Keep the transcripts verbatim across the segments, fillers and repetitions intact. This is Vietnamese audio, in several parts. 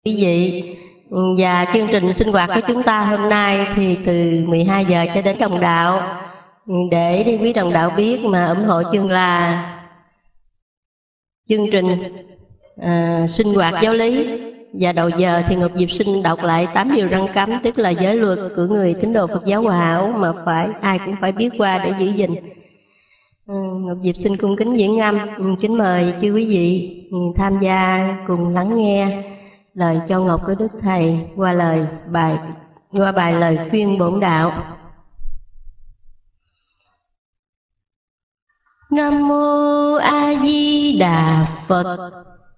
Quý vị, và chương trình sinh hoạt của chúng ta hôm nay thì từ mười hai giờ cho đến đồng đạo, để đi quý đồng đạo biết mà ủng hộ chương là chương trình à, sinh hoạt giáo lý. Và đầu giờ thì Ngọc Diệp xin đọc lại tám điều răn cấm, tức là giới luật của người tín đồ Phật giáo Hòa Hảo mà phải ai cũng phải biết qua để giữ gìn. à, Ngọc Diệp xin cung kính diễn âm, kính mời chư quý vị tham gia cùng lắng nghe lời châu ngọc của Đức Thầy qua lời bài qua bài lời khuyên bổn đạo. Nam mô A Di Đà Phật.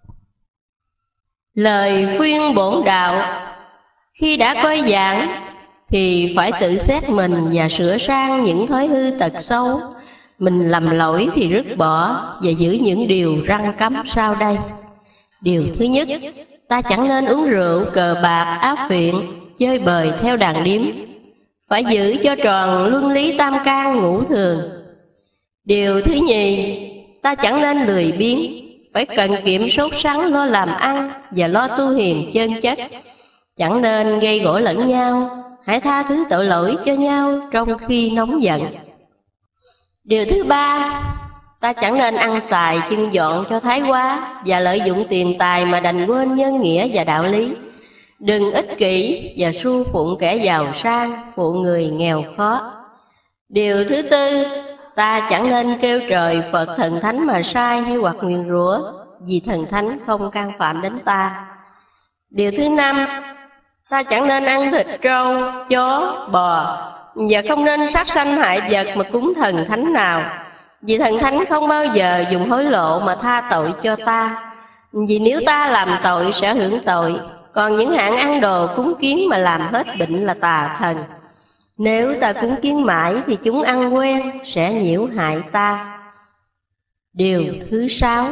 Lời khuyên bổn đạo: khi đã coi giảng thì phải tự xét mình và sửa sang những thói hư tật xấu. Mình lầm lỗi thì rứt bỏ và giữ những điều răn cấm sau đây. Điều thứ nhất, ta chẳng nên uống rượu, cờ bạc, ác phiện, chơi bời theo đàn điếm. Phải giữ cho tròn luân lý tam can ngũ thường. Điều thứ nhì, ta chẳng nên lười biếng, phải cần kiệm sốt sắng lo làm ăn và lo tu hiền chân chất. Chẳng nên gây gổ lẫn nhau, hãy tha thứ tội lỗi cho nhau trong khi nóng giận. Điều thứ ba, ta chẳng nên ăn xài chưng dọn cho thái quá và lợi dụng tiền tài mà đành quên nhân nghĩa và đạo lý. Đừng ích kỷ và su phụng kẻ giàu sang, phụ người nghèo khó. Điều thứ tư, ta chẳng nên kêu trời Phật thần thánh mà sai hay hoặc nguyền rủa, vì thần thánh không can phạm đến ta. Điều thứ năm, ta chẳng nên ăn thịt trâu, chó, bò và không nên sát sanh hại vật mà cúng thần thánh nào, vì thần thánh không bao giờ dùng hối lộ mà tha tội cho ta. Vì nếu ta làm tội sẽ hưởng tội, còn những hạng ăn đồ cúng kiến mà làm hết bệnh là tà thần. Nếu ta cúng kiến mãi thì chúng ăn quen sẽ nhiễu hại ta. Điều thứ sáu,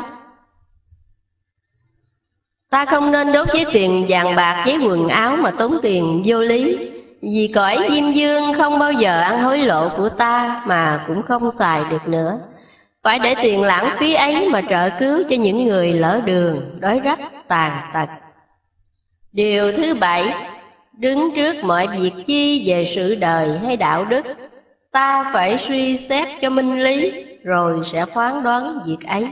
ta không nên đốt với tiền vàng bạc với quần áo mà tốn tiền vô lý. Vì cõi diêm dương không bao giờ ăn hối lộ của ta mà cũng không xài được nữa. Phải để tiền lãng phí ấy mà trợ cứu cho những người lỡ đường, đói rách, tàn tật. Điều thứ bảy, đứng trước mọi việc chi về sự đời hay đạo đức, ta phải suy xét cho minh lý rồi sẽ phán đoán việc ấy.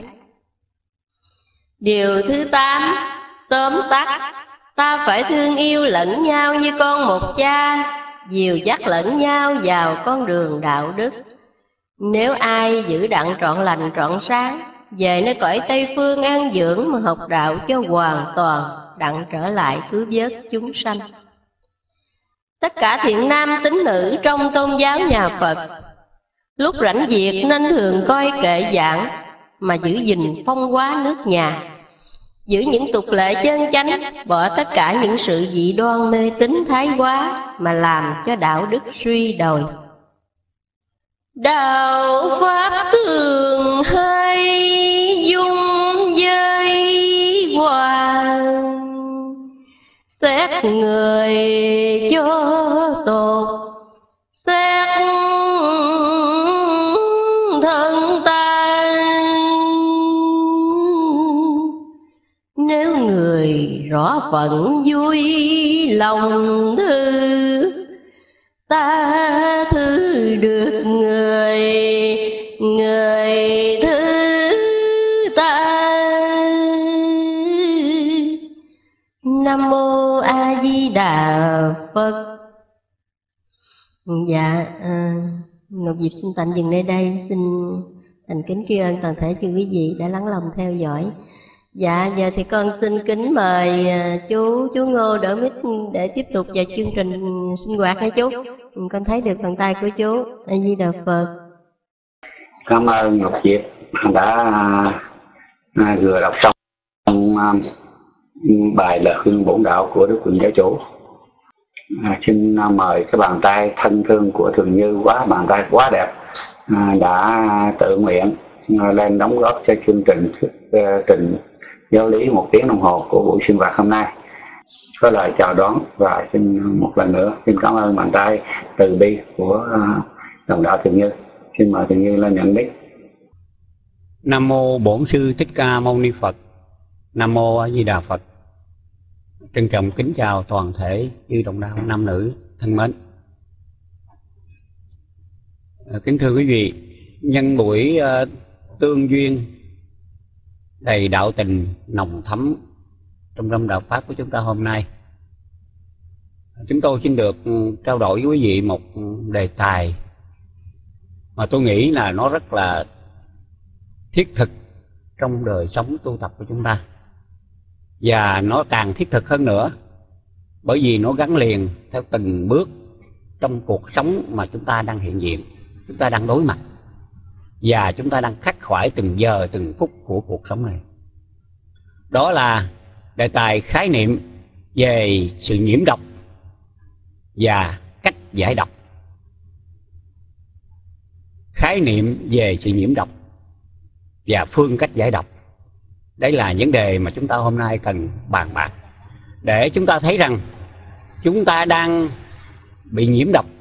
Điều thứ tám, tóm tắt, ta phải thương yêu lẫn nhau như con một cha, dìu dắt lẫn nhau vào con đường đạo đức. Nếu ai giữ đặng trọn lành trọn sáng, về nơi cõi Tây Phương an dưỡng mà học đạo cho hoàn toàn, đặng trở lại cứu vớt chúng sanh. Tất cả thiện nam tín nữ trong tôn giáo nhà Phật, lúc rảnh việc nên thường coi kệ giảng mà giữ gìn phong hóa nước nhà, giữ những tục lệ chân chánh, bỏ tất cả những sự dị đoan mê tín thái quá mà làm cho đạo đức suy đồi. Đạo pháp thường hay dung với hoàng, xét người cho tột, xét thân ta. Nếu người rõ phận vui lòng thư, ta thứ được người, người thứ ta. Nam mô A Di Đà Phật. Dạ, à, Ngọc Diệp xin tạm dừng nơi đây. Xin thành kính tri ân toàn thể chư quý vị đã lắng lòng theo dõi. Dạ, giờ thì con xin kính mời chú chú Ngô đỡ mic để tiếp tục vào chương trình sinh hoạt nha chú. Con thấy được bàn tay của chú. A Di Đà Phật. Cảm ơn Ngọc Diệp đã à, vừa đọc xong à, bài lời khuyên bổn đạo của Đức Quỳnh Giáo Chủ. À, xin mời cái bàn tay thân thương của Thường Như, quá bàn tay quá đẹp, à, đã tự nguyện à, lên đóng góp cho chương trình uh, trình giáo lý một tiếng đồng hồ của buổi sinh hoạt hôm nay. Có lời chào đón và xin một lần nữa xin cảm ơn bàn tay từ bi của uh, đồng đạo Thường Như. Xin mời Thường Như lên nhận đích. Nam mô Bổn Sư Thích Ca Mâu Ni Phật. Nam mô A Di Đà Phật. Trân trọng kính chào toàn thể chư đồng đạo nam nữ thân mến. Kính thưa quý vị, nhân buổi uh, tương duyên đầy đạo tình nồng thắm trong năm đạo pháp của chúng ta hôm nay, chúng tôi xin được trao đổi với quý vị một đề tài mà tôi nghĩ là nó rất là thiết thực trong đời sống tu tập của chúng ta. Và nó càng thiết thực hơn nữa bởi vì nó gắn liền theo từng bước trong cuộc sống mà chúng ta đang hiện diện, chúng ta đang đối mặt, và chúng ta đang khắc khoải từng giờ từng phút của cuộc sống này. Đó là đề tài khái niệm về sự nhiễm độc và cách giải độc. Khái niệm về sự nhiễm độc và phương cách giải độc. Đấy là vấn đề mà chúng ta hôm nay cần bàn bạc để chúng ta thấy rằng chúng ta đang bị nhiễm độc.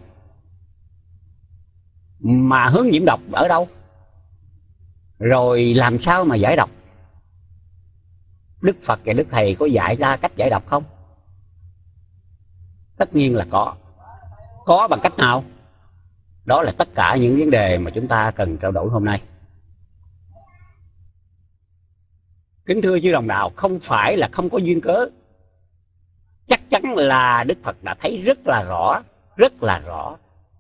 Mà hướng nhiễm độc ở đâu? Rồi làm sao mà giải độc? Đức Phật và Đức Thầy có dạy ra cách giải độc không? Tất nhiên là có. Có bằng cách nào? Đó là tất cả những vấn đề mà chúng ta cần trao đổi hôm nay. Kính thưa chư đồng đạo, không phải là không có duyên cớ. Chắc chắn là Đức Phật đã thấy rất là rõ, rất là rõ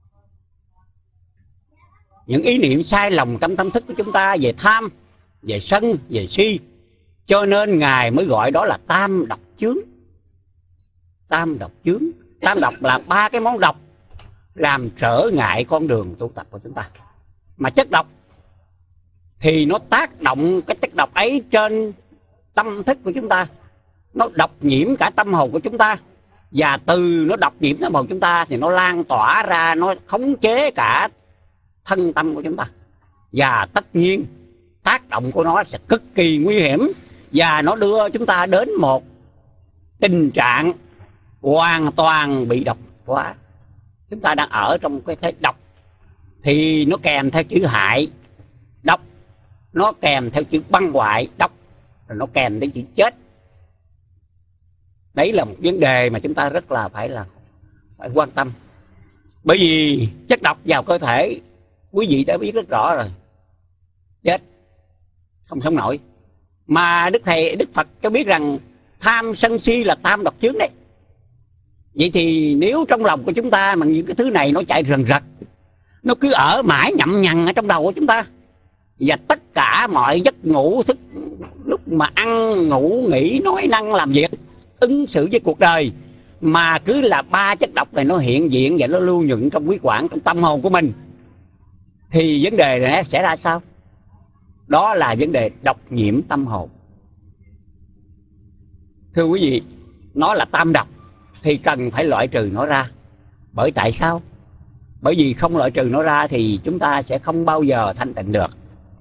những ý niệm sai lầm trong tâm thức của chúng ta về tham, về sân, về si. Cho nên Ngài mới gọi đó là tam độc chướng. Tam độc chướng. Tam độc là ba cái món độc làm trở ngại con đường tu tập của chúng ta. Mà chất độc thì nó tác động cái chất độc ấy trên tâm thức của chúng ta. Nó độc nhiễm cả tâm hồn của chúng ta. Và từ nó độc nhiễm tâm hồn chúng ta thì nó lan tỏa ra, nó khống chế cả thân tâm của chúng ta. Và tất nhiên tác động của nó sẽ cực kỳ nguy hiểm, và nó đưa chúng ta đến một tình trạng hoàn toàn bị độc hóa. Chúng ta đang ở trong cái thế độc thì nó kèm theo chữ hại độc, nó kèm theo chữ băng hoại độc, rồi nó kèm theo chữ chết. Đấy là một vấn đề mà chúng ta rất là phải là phải quan tâm. Bởi vì chất độc vào cơ thể, quý vị đã biết rất rõ rồi, chết, không sống nổi. Mà Đức Thầy, Đức Phật cho biết rằng tham sân si là tam độc chướng đấy. Vậy thì nếu trong lòng của chúng ta mà những cái thứ này nó chạy rần rật, nó cứ ở mãi nhậm nhằn ở trong đầu của chúng ta, và tất cả mọi giấc ngủ thức, lúc mà ăn ngủ nghỉ nói năng làm việc ứng xử với cuộc đời, mà cứ là ba chất độc này nó hiện diện và nó lưu nhuận trong huyết quản, trong tâm hồn của mình, thì vấn đề này sẽ ra sao? Đó là vấn đề độc nhiễm tâm hồn. Thưa quý vị, nó là tam độc thì cần phải loại trừ nó ra. Bởi tại sao? Bởi vì không loại trừ nó ra thì chúng ta sẽ không bao giờ thanh tịnh được.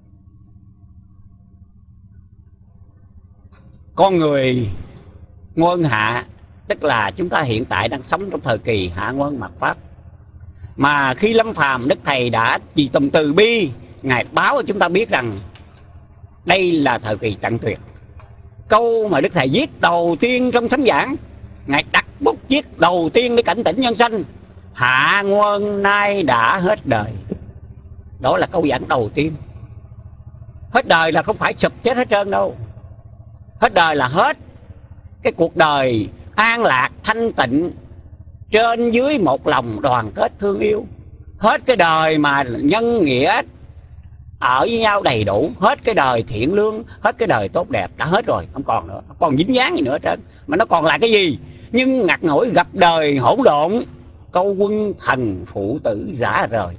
Con người nguyên hạ, tức là chúng ta hiện tại đang sống trong thời kỳ hạ nguyên mạt pháp. Mà khi lâm phàm, Đức Thầy đã vì tầm từ bi, Ngài báo cho chúng ta biết rằng đây là thời kỳ tận tuyệt. Câu mà Đức Thầy viết đầu tiên trong thánh giảng, Ngài đặt bút viết đầu tiên để cảnh tỉnh nhân sanh: hạ nguyên nay đã hết đời. Đó là câu giảng đầu tiên. Hết đời là không phải sụp chết hết trơn đâu. Hết đời là hết cái cuộc đời an lạc thanh tịnh, trên dưới một lòng đoàn kết thương yêu. Hết cái đời mà nhân nghĩa ở với nhau đầy đủ. Hết cái đời thiện lương, hết cái đời tốt đẹp. Đã hết rồi, không còn nữa, không còn dính dáng gì nữa hết trơn. Mà nó còn lại cái gì? Nhưng ngặt nổi gặp đời hỗn độn, câu quân thần phụ tử rã rời.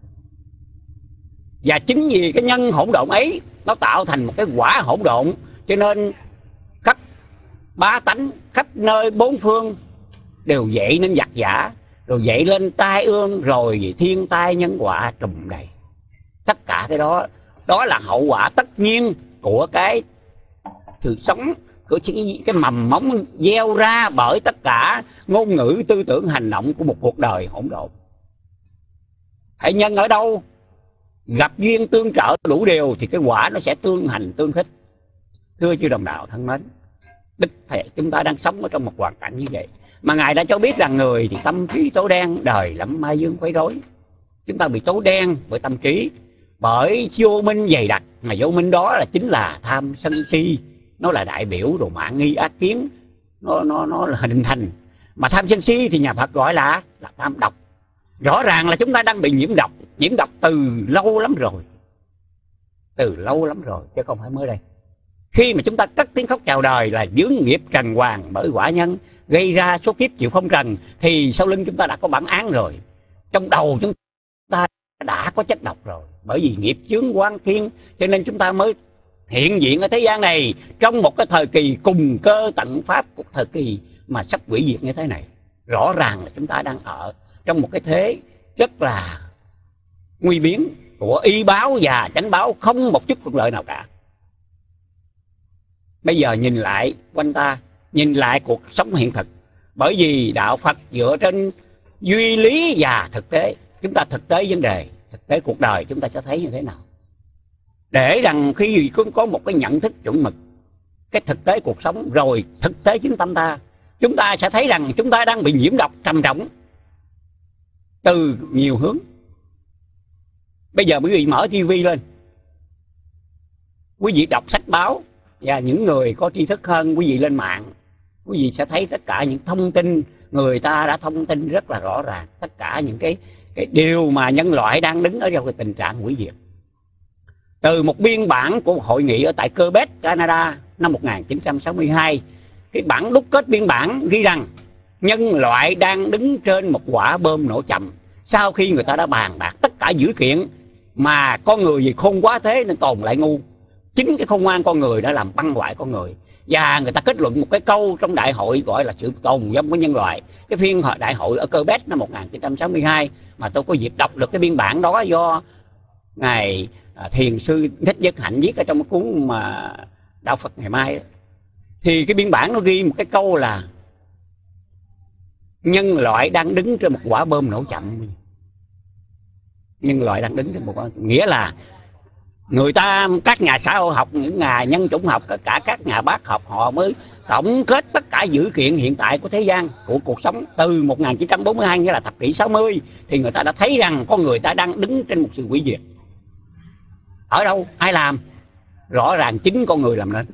Và chính vì cái nhân hỗn độn ấy, nó tạo thành một cái quả hỗn độn. Cho nên khắp bá tánh, khắp nơi bốn phương đều dậy nên giặc giả, rồi dậy lên tai ương, rồi thiên tai nhân họa trùm đầy. Tất cả cái đó, đó là hậu quả tất nhiên của cái sự sống, của cái, cái mầm móng gieo ra bởi tất cả ngôn ngữ, tư tưởng, hành động của một cuộc đời hỗn độn. Hãy nhân ở đâu gặp duyên tương trợ đủ điều thì cái quả nó sẽ tương hành tương thích. Thưa chư đồng đạo thân mến, Đức Thầy chúng ta đang sống ở trong một hoàn cảnh như vậy. Mà Ngài đã cho biết rằng người thì tâm trí tối đen, đời lắm ma dương quấy rối. Chúng ta bị tối đen bởi tâm trí, bởi vô minh dày đặc. Mà vô minh đó là chính là tham sân si, nó là đại biểu đồ mạn nghi ác kiến, nó nó nó là hình thành. Mà tham sân si thì nhà Phật gọi là là tham độc. Rõ ràng là chúng ta đang bị nhiễm độc, nhiễm độc từ lâu lắm rồi, từ lâu lắm rồi chứ không phải mới đây. Khi mà chúng ta cất tiếng khóc chào đời là vướng nghiệp trần hoàng bởi quả nhân gây ra số kiếp chịu phong trần, thì sau lưng chúng ta đã có bản án rồi. Trong đầu chúng ta đã có chất độc rồi, bởi vì nghiệp chướng quan thiên, cho nên chúng ta mới hiện diện ở thế gian này trong một cái thời kỳ cùng cơ tận pháp, của thời kỳ mà sắp hủy diệt như thế này. Rõ ràng là chúng ta đang ở trong một cái thế rất là nguy biến của y báo và chánh báo, không một chút thuận lợi nào cả. Bây giờ nhìn lại quanh ta, nhìn lại cuộc sống hiện thực. Bởi vì đạo Phật dựa trên duy lý và thực tế. Chúng ta thực tế vấn đề, thực tế cuộc đời chúng ta sẽ thấy như thế nào. Để rằng khi cũng có một cái nhận thức chuẩn mực, cái thực tế cuộc sống rồi thực tế chính tâm ta, chúng ta sẽ thấy rằng chúng ta đang bị nhiễm độc trầm trọng từ nhiều hướng. Bây giờ quý vị mở tivi lên, quý vị đọc sách báo, và những người có tri thức hơn quý vị lên mạng, quý vị sẽ thấy tất cả những thông tin người ta đã thông tin rất là rõ ràng, tất cả những cái cái điều mà nhân loại đang đứng ở trong cái tình trạng hủy diệt. Từ một biên bản của hội nghị ở tại Quebec, Canada năm một nghìn chín trăm sáu mươi hai, cái bản đúc kết biên bản ghi rằng nhân loại đang đứng trên một quả bom nổ chậm. Sau khi người ta đã bàn bạc tất cả dữ kiện mà con người gì khôn quá thế nên tồn lại ngu, chính cái khôn ngoan con người đã làm băng hoại con người. Và người ta kết luận một cái câu trong đại hội gọi là sự tồn vong của nhân loại. Cái phiên đại hội ở Quebec năm một nghìn chín trăm sáu mươi hai mà tôi có dịp đọc được cái biên bản đó do ngài thiền sư Thích Nhất Hạnh viết ở trong cái cuốn mà Đạo Phật Ngày Mai đó. Thì cái biên bản nó ghi một cái câu là nhân loại đang đứng trên một quả bom nổ chậm. Nhân loại đang đứng trên một quả, nghĩa là người ta, các nhà xã hội học, những nhà nhân chủng học, tất cả các nhà bác học, họ mới tổng kết tất cả dữ kiện hiện tại của thế gian, của cuộc sống từ một nghìn chín trăm bốn mươi hai, nghĩa là thập kỷ sáu mươi, thì người ta đã thấy rằng con người ta đang đứng trên một sự hủy diệt. Ở đâu? Ai làm? Rõ ràng chính con người làm nên.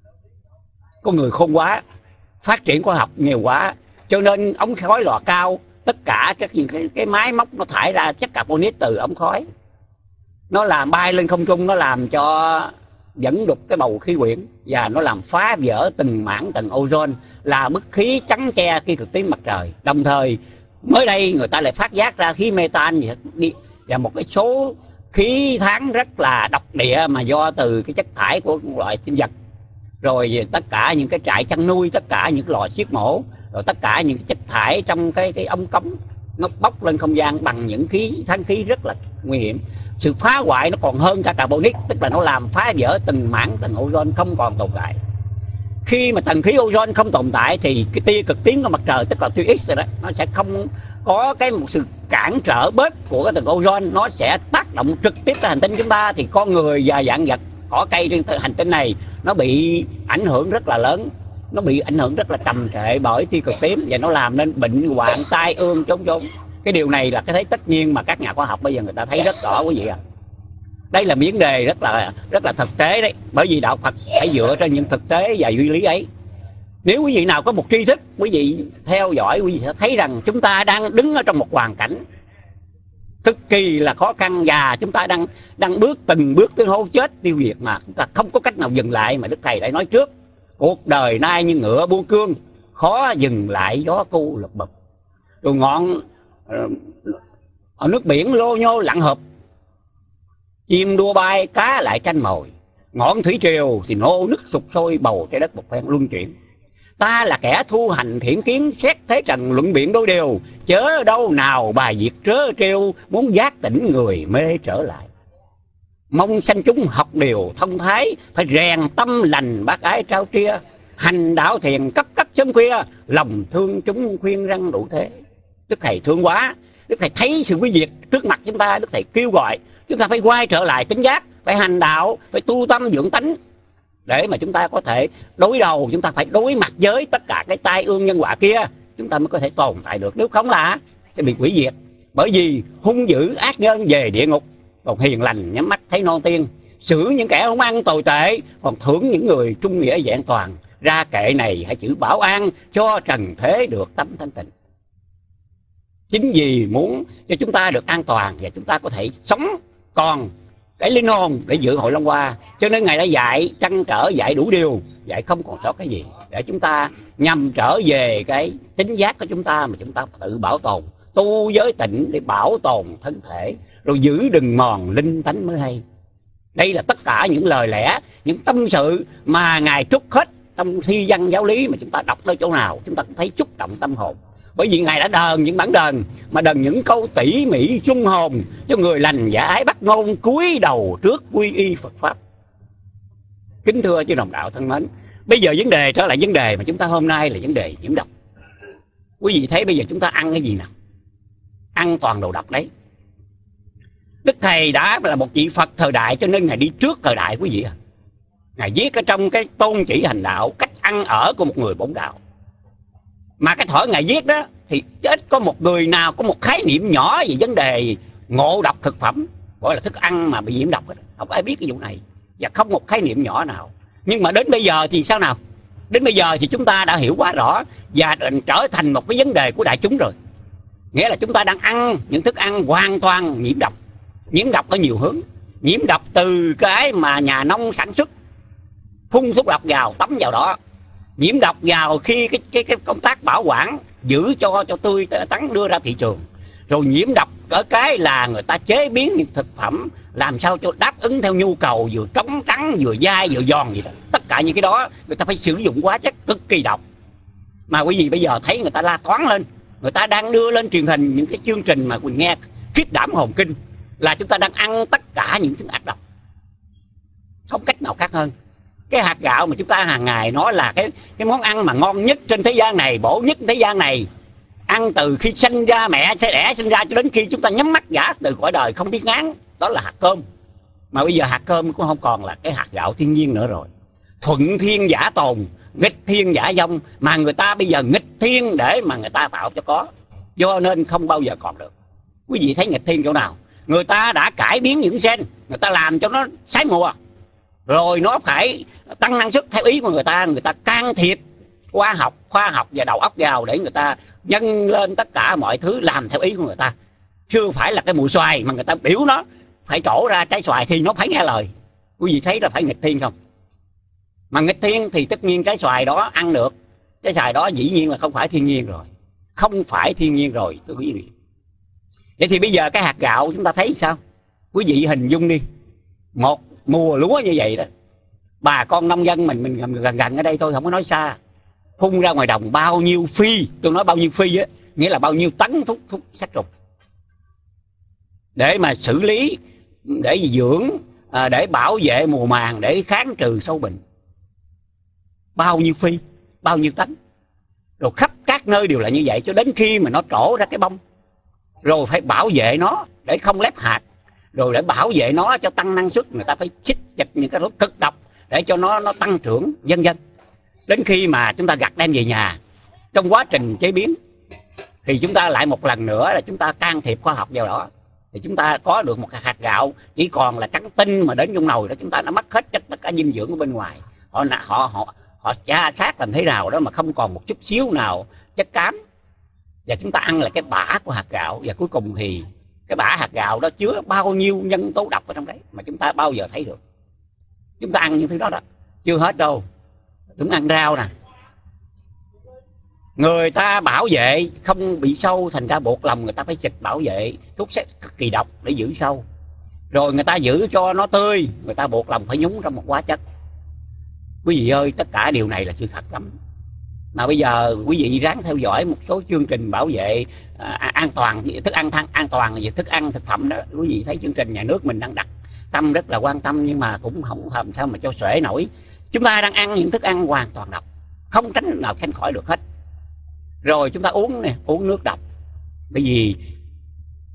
Con người khôn quá, phát triển khoa học nhiều quá, cho nên ống khói lò cao, tất cả các những cái, cái máy móc nó thải ra chất carbonic từ ống khói, nó làm bay lên không trung, nó làm cho dẫn đục cái bầu khí quyển, và nó làm phá vỡ từng mảng tầng ozone, là bức khí chắn che khi cực tím mặt trời. Đồng thời mới đây người ta lại phát giác ra khí metan và một cái số khí than rất là độc địa mà do từ cái chất thải của loại sinh vật. Rồi tất cả những cái trại chăn nuôi, tất cả những lò giết mổ, rồi tất cả những cái chất thải trong cái cái ống cống, nó bốc lên không gian bằng những khí than khí rất là nguy hiểm. Sự phá hoại nó còn hơn cả carbonic, tức là nó làm phá vỡ từng mảng tầng ozone không còn tồn tại. Khi mà tầng khí ozone không tồn tại thì cái tia cực tím của mặt trời, tức là tia X rồi đó, nó sẽ không có cái một sự cản trở bớt của cái tầng ozone, nó sẽ tác động trực tiếp tới hành tinh chúng ta. Thì con người và vạn vật, cỏ cây trên hành tinh này nó bị ảnh hưởng rất là lớn, nó bị ảnh hưởng rất là trầm trệ bởi tia cực tím, và nó làm nên bệnh hoạn tai ương chốn chốn. Cái điều này là cái thấy tất nhiên mà các nhà khoa học bây giờ người ta thấy rất rõ quý vị ạ. À. Đây là vấn đề rất là rất là thực tế đấy, bởi vì đạo Phật phải dựa trên những thực tế và duy lý ấy. Nếu quý vị nào có một tri thức, quý vị theo dõi, quý vị sẽ thấy rằng chúng ta đang đứng ở trong một hoàn cảnh cực kỳ là khó khăn, và chúng ta đang đang bước từng bước tới hố chết tiêu diệt mà chúng ta không có cách nào dừng lại. Mà Đức Thầy đã nói trước, cuộc đời nay như ngựa buôn cương, khó dừng lại gió cu lục bập. Rồi ngọn ở nước biển lô nhô lặn hợp, chim đua bay cá lại tranh mồi, ngọn thủy triều thì nô nức sục sôi, bầu trái đất một phen luân chuyển. Ta là kẻ thu hành thiện kiến, xét thế trần luận biện đôi điều, chớ đâu nào bài diệt trớ trêu, muốn giác tỉnh người mê trở lại. Mong sanh chúng học điều thông thái, phải rèn tâm lành bác ái trao tria, hành đạo thiền cấp cấp sớm khuya, lòng thương chúng khuyên răng đủ thế. Đức Thầy thương quá, Đức Thầy thấy sự quý diệt trước mặt chúng ta, Đức Thầy kêu gọi chúng ta phải quay trở lại tỉnh giác, phải hành đạo, phải tu tâm dưỡng tánh, để mà chúng ta có thể đối đầu, chúng ta phải đối mặt với tất cả cái tai ương nhân quả kia, chúng ta mới có thể tồn tại được. Nếu không là sẽ bị hủy diệt. Bởi vì hung dữ ác nhân về địa ngục, còn hiền lành nhắm mắt thấy non tiên. Xử những kẻ hung ăn tồi tệ, còn thưởng những người trung nghĩa vẹn toàn. Ra kệ này hãy chữ bảo an, cho trần thế được tâm thanh tịnh. Chính vì muốn cho chúng ta được an toàn và chúng ta có thể sống còn cái linh hồn để dự hội Long Hoa, cho nên Ngài đã dạy trăn trở, dạy đủ điều, dạy không còn sót cái gì, để chúng ta nhằm trở về cái tính giác của chúng ta mà chúng ta tự bảo tồn, tu giới tịnh để bảo tồn thân thể, rồi giữ đừng mòn linh tánh mới hay. Đây là tất cả những lời lẽ, những tâm sự mà Ngài trút hết trong thi văn giáo lý, mà chúng ta đọc tới chỗ nào chúng ta cũng thấy xúc động tâm hồn. Bởi vì Ngài đã đờn những bản đờn, mà đờn những câu tỉ mỉ trung hồn cho người lành giả ái bắt ngôn, cúi đầu trước quy y Phật Pháp. Kính thưa chư đồng đạo thân mến, bây giờ vấn đề trở lại vấn đề mà chúng ta hôm nay là vấn đề nhiễm độc. Quý vị thấy bây giờ chúng ta ăn cái gì nào? Ăn toàn đồ độc đấy. Đức Thầy đã là một vị Phật thời đại, cho nên Ngài đi trước thời đại quý vị à. Ngài viết ở trong cái tôn chỉ hành đạo, cách ăn ở của một người bổn đạo. Mà cái thở Ngài viết đó thì ít có một người nào có một khái niệm nhỏ về vấn đề ngộ độc thực phẩm, gọi là thức ăn mà bị nhiễm độc. Không ai biết cái vụ này, và không một khái niệm nhỏ nào. Nhưng mà đến bây giờ thì sao nào? Đến bây giờ thì chúng ta đã hiểu quá rõ và trở thành một cái vấn đề của đại chúng rồi. Nghĩa là chúng ta đang ăn những thức ăn hoàn toàn nhiễm độc. Nhiễm độc ở nhiều hướng. Nhiễm độc từ cái mà nhà nông sản xuất, phun thuốc độc vào, tắm vào đó. Nhiễm độc vào khi cái, cái, cái công tác bảo quản, giữ cho cho tươi tắn đưa ra thị trường. Rồi nhiễm độc ở cái là người ta chế biến những thực phẩm làm sao cho đáp ứng theo nhu cầu, vừa trống trắng, vừa dai, vừa giòn gì đó. Tất cả những cái đó người ta phải sử dụng hóa chất cực kỳ độc. Mà quý vị bây giờ thấy người ta la toán lên, người ta đang đưa lên truyền hình những cái chương trình mà Quỳnh nghe khiếp đảm hồn kinh, là chúng ta đang ăn tất cả những thứ ác độc. Không cách nào khác hơn. Cái hạt gạo mà chúng ta hàng ngày nói là cái cái món ăn mà ngon nhất trên thế gian này, bổ nhất thế gian này. Ăn từ khi sinh ra, mẹ sẽ đẻ sinh ra cho đến khi chúng ta nhắm mắt giả từ cõi đời không biết ngán, đó là hạt cơm. Mà bây giờ hạt cơm cũng không còn là cái hạt gạo thiên nhiên nữa rồi. Thuận thiên giả tồn, nghịch thiên giả vong. Mà người ta bây giờ nghịch thiên để mà người ta tạo cho có, do nên không bao giờ còn được. Quý vị thấy nghịch thiên chỗ nào? Người ta đã cải biến những gen, người ta làm cho nó sái mùa, rồi nó phải tăng năng suất theo ý của người ta. Người ta can thiệp khoa học, khoa học và đầu óc vào để người ta nhân lên tất cả mọi thứ làm theo ý của người ta. Chưa phải là cái mùi xoài mà người ta biểu nó phải trổ ra trái xoài thì nó phải nghe lời. Quý vị thấy là phải nghịch thiên không? Mà nghịch thiên thì tất nhiên trái xoài đó ăn được. Trái xoài đó dĩ nhiên là không phải thiên nhiên rồi. Không phải thiên nhiên rồi thưa quý vị. Vậy thì bây giờ cái hạt gạo chúng ta thấy sao? Quý vị hình dung đi, một mùa lúa như vậy đó, bà con nông dân mình mình gần gần, gần ở đây thôi, không có nói xa, phun ra ngoài đồng bao nhiêu phi, tôi nói bao nhiêu phi á, nghĩa là bao nhiêu tấn thuốc thuốc sát trùng để mà xử lý, để dưỡng, để bảo vệ mùa màng, để kháng trừ sâu bệnh. Bao nhiêu phi, bao nhiêu tấn, rồi khắp các nơi đều là như vậy, cho đến khi mà nó trổ ra cái bông, rồi phải bảo vệ nó để không lép hạt, rồi để bảo vệ nó cho tăng năng suất, người ta phải chích chịch những cái thuốc cực độc để cho nó nó tăng trưởng, vân vân. Đến khi mà chúng ta gặt đem về nhà, trong quá trình chế biến thì chúng ta lại một lần nữa là chúng ta can thiệp khoa học vào đó, thì chúng ta có được một hạt gạo chỉ còn là trắng tinh mà đến trong nồi đó chúng ta đã mất hết chất tất cả dinh dưỡng ở bên ngoài. Họ họ họ họ tra sát làm thế nào đó mà không còn một chút xíu nào chất cám, và chúng ta ăn là cái bã của hạt gạo, và cuối cùng thì cái bã hạt gạo đó chứa bao nhiêu nhân tố độc ở trong đấy mà chúng ta bao giờ thấy được. Chúng ta ăn những thứ đó đó chưa hết đâu. Chúng ăn rau nè, người ta bảo vệ không bị sâu, thành ra buộc lòng người ta phải xịt bảo vệ thuốc sát cực kỳ độc để giữ sâu. Rồi người ta giữ cho nó tươi, người ta buộc lòng phải nhúng trong một hóa chất. Quý vị ơi, tất cả điều này là sự thật lắm. Mà bây giờ quý vị ráng theo dõi một số chương trình bảo vệ à, an toàn thức ăn thăng an toàn về thức ăn thực phẩm đó, quý vị thấy chương trình nhà nước mình đang đặt tâm rất là quan tâm, nhưng mà cũng không làm sao mà cho xuể nổi. Chúng ta đang ăn những thức ăn hoàn toàn độc, không tránh nào tránh khỏi được hết. Rồi chúng ta uống nè, uống nước độc, bởi vì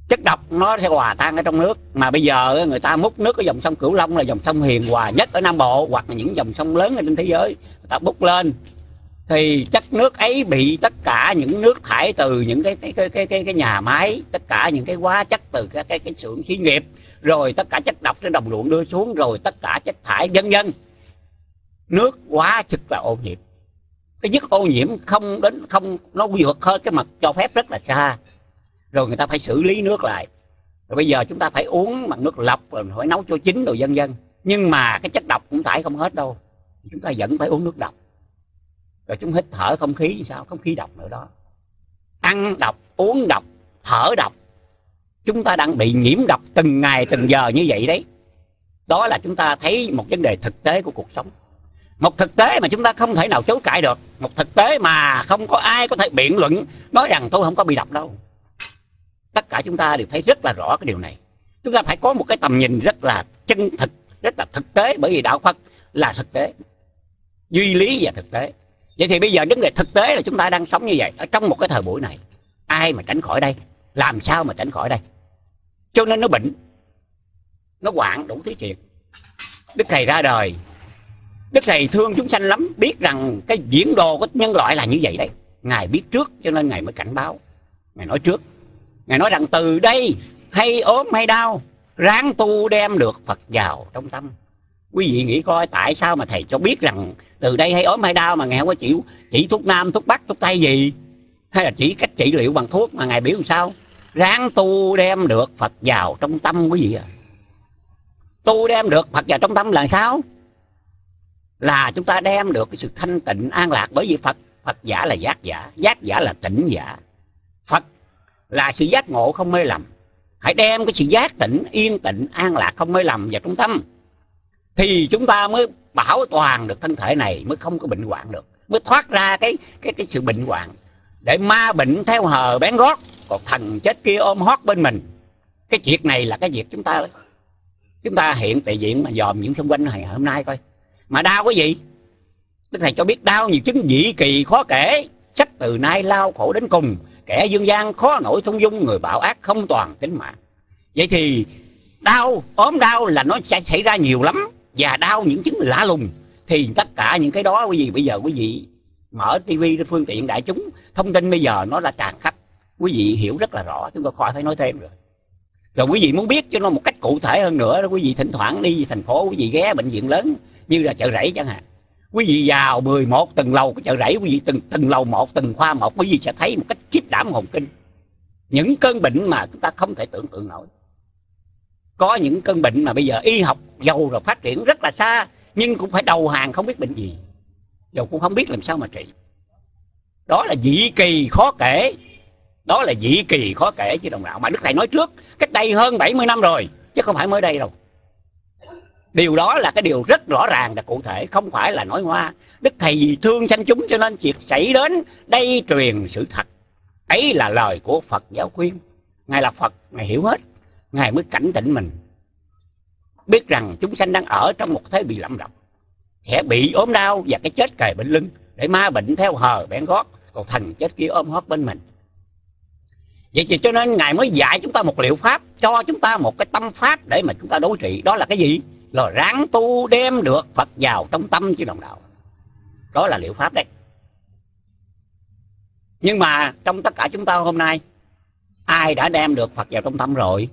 chất độc nó sẽ hòa tan ở trong nước. Mà bây giờ người ta múc nước ở dòng sông Cửu Long là dòng sông hiền hòa nhất ở Nam Bộ, hoặc là những dòng sông lớn ở trên thế giới, người ta múc lên thì chất nước ấy bị tất cả những nước thải từ những cái cái cái cái cái, cái nhà máy, tất cả những cái hóa chất từ cái cái cái xưởng xí nghiệp, rồi tất cả chất độc trên đồng ruộng đưa xuống, rồi tất cả chất thải vân vân, nước quá sức là ô nhiễm. Cái mức ô nhiễm không đến không nó vượt hơn cái mặt cho phép rất là xa, rồi người ta phải xử lý nước lại. Rồi bây giờ chúng ta phải uống bằng nước lọc, rồi phải nấu cho chín rồi vân vân. Nhưng mà cái chất độc cũng thải không hết đâu, chúng ta vẫn phải uống nước độc. Rồi chúng hít thở không khí thì sao? Không khí độc nữa đó. Ăn độc, uống độc, thở độc. Chúng ta đang bị nhiễm độc từng ngày từng giờ như vậy đấy. Đó là chúng ta thấy một vấn đề thực tế của cuộc sống. Một thực tế mà chúng ta không thể nào chối cãi được. Một thực tế mà không có ai có thể biện luận nói rằng tôi không có bị độc đâu. Tất cả chúng ta đều thấy rất là rõ cái điều này. Chúng ta phải có một cái tầm nhìn rất là chân thực, rất là thực tế. Bởi vì đạo Phật là thực tế, duy lý và thực tế. Vậy thì bây giờ vấn đề thực tế là chúng ta đang sống như vậy ở trong một cái thời buổi này. Ai mà tránh khỏi đây? Làm sao mà tránh khỏi đây? Cho nên nó bệnh, nó hoạn đủ thứ chuyện. Đức Thầy ra đời, Đức Thầy thương chúng sanh lắm, biết rằng cái diễn đồ của nhân loại là như vậy đấy. Ngài biết trước cho nên Ngài mới cảnh báo. Ngài nói trước, Ngài nói rằng từ đây hay ốm hay đau, ráng tu đem được Phật vào trong tâm. Quý vị nghĩ coi tại sao mà Thầy cho biết rằng từ đây hay ốm hay đau mà Ngài không có chịu chỉ thuốc nam, thuốc bắc, thuốc tây gì, hay là chỉ cách trị liệu bằng thuốc, mà Ngài biểu làm sao? Ráng tu đem được Phật vào trong tâm quý vị à. Tu đem được Phật vào trong tâm là sao? Là chúng ta đem được cái sự thanh tịnh an lạc. Bởi vì Phật, Phật giả là giác giả, giác giả là tỉnh giả. Phật là sự giác ngộ không mê lầm. Hãy đem cái sự giác tỉnh, yên tịnh, an lạc không mê lầm vào trong tâm, thì chúng ta mới bảo toàn được thân thể này, mới không có bệnh hoạn được, mới thoát ra cái cái cái sự bệnh hoạn. Để ma bệnh theo hờ bén gót, còn thần chết kia ôm hót bên mình. Cái việc này là cái việc chúng ta chúng ta hiện tại diện mà dòm những xung quanh này hôm nay coi. Mà đau cái gì? Đức Thầy cho biết đau nhiều chứng dị kỳ khó kể, sách từ nay lao khổ đến cùng, kẻ dương gian khó nổi thung dung, người bạo ác không toàn tính mạng. Vậy thì đau, ốm đau là nó sẽ xảy ra nhiều lắm, và đau những chứng lạ lùng. Thì tất cả những cái đó quý vị, bây giờ quý vị mở tivi, phương tiện đại chúng, thông tin bây giờ nó là tràn khắp, quý vị hiểu rất là rõ, chúng tôi khỏi phải nói thêm rồi. Rồi quý vị muốn biết cho nó một cách cụ thể hơn nữa đó, quý vị thỉnh thoảng đi thành phố, quý vị ghé bệnh viện lớn như là Chợ Rẫy chẳng hạn. Quý vị vào mười một tầng lầu của Chợ Rẫy, quý vị từng từng lầu một, từng khoa một, quý vị sẽ thấy một cách khiếp đảm hồn kinh những cơn bệnh mà chúng ta không thể tưởng tượng nổi. Có những cơn bệnh mà bây giờ y học giàu rồi phát triển rất là xa, nhưng cũng phải đầu hàng không biết bệnh gì, dầu cũng không biết làm sao mà trị. Đó là dị kỳ khó kể. Đó là dị kỳ khó kể chứ đồng đạo. Mà Đức Thầy nói trước cách đây hơn bảy mươi năm rồi, chứ không phải mới đây đâu. Điều đó là cái điều rất rõ ràng và cụ thể, không phải là nói hoa. Đức Thầy vì thương sanh chúng cho nên việc xảy đến đây truyền sự thật. Ấy là lời của Phật giáo khuyên. Ngài là Phật, Ngài hiểu hết, Ngài mới cảnh tỉnh mình, biết rằng chúng sanh đang ở trong một thế bị lậm độc, sẽ bị ốm đau và cái chết kề bên lưng, để ma bệnh theo hờ bén gót, còn thần chết kia ôm hót bên mình. Vậy thì cho nên Ngài mới dạy chúng ta một liệu pháp, cho chúng ta một cái tâm pháp để mà chúng ta đối trị. Đó là cái gì? Là ráng tu đem được Phật vào trong tâm chứ đồng đạo. Đó là liệu pháp đấy. Nhưng mà trong tất cả chúng ta hôm nay, ai đã đem được Phật vào trong tâm rồi?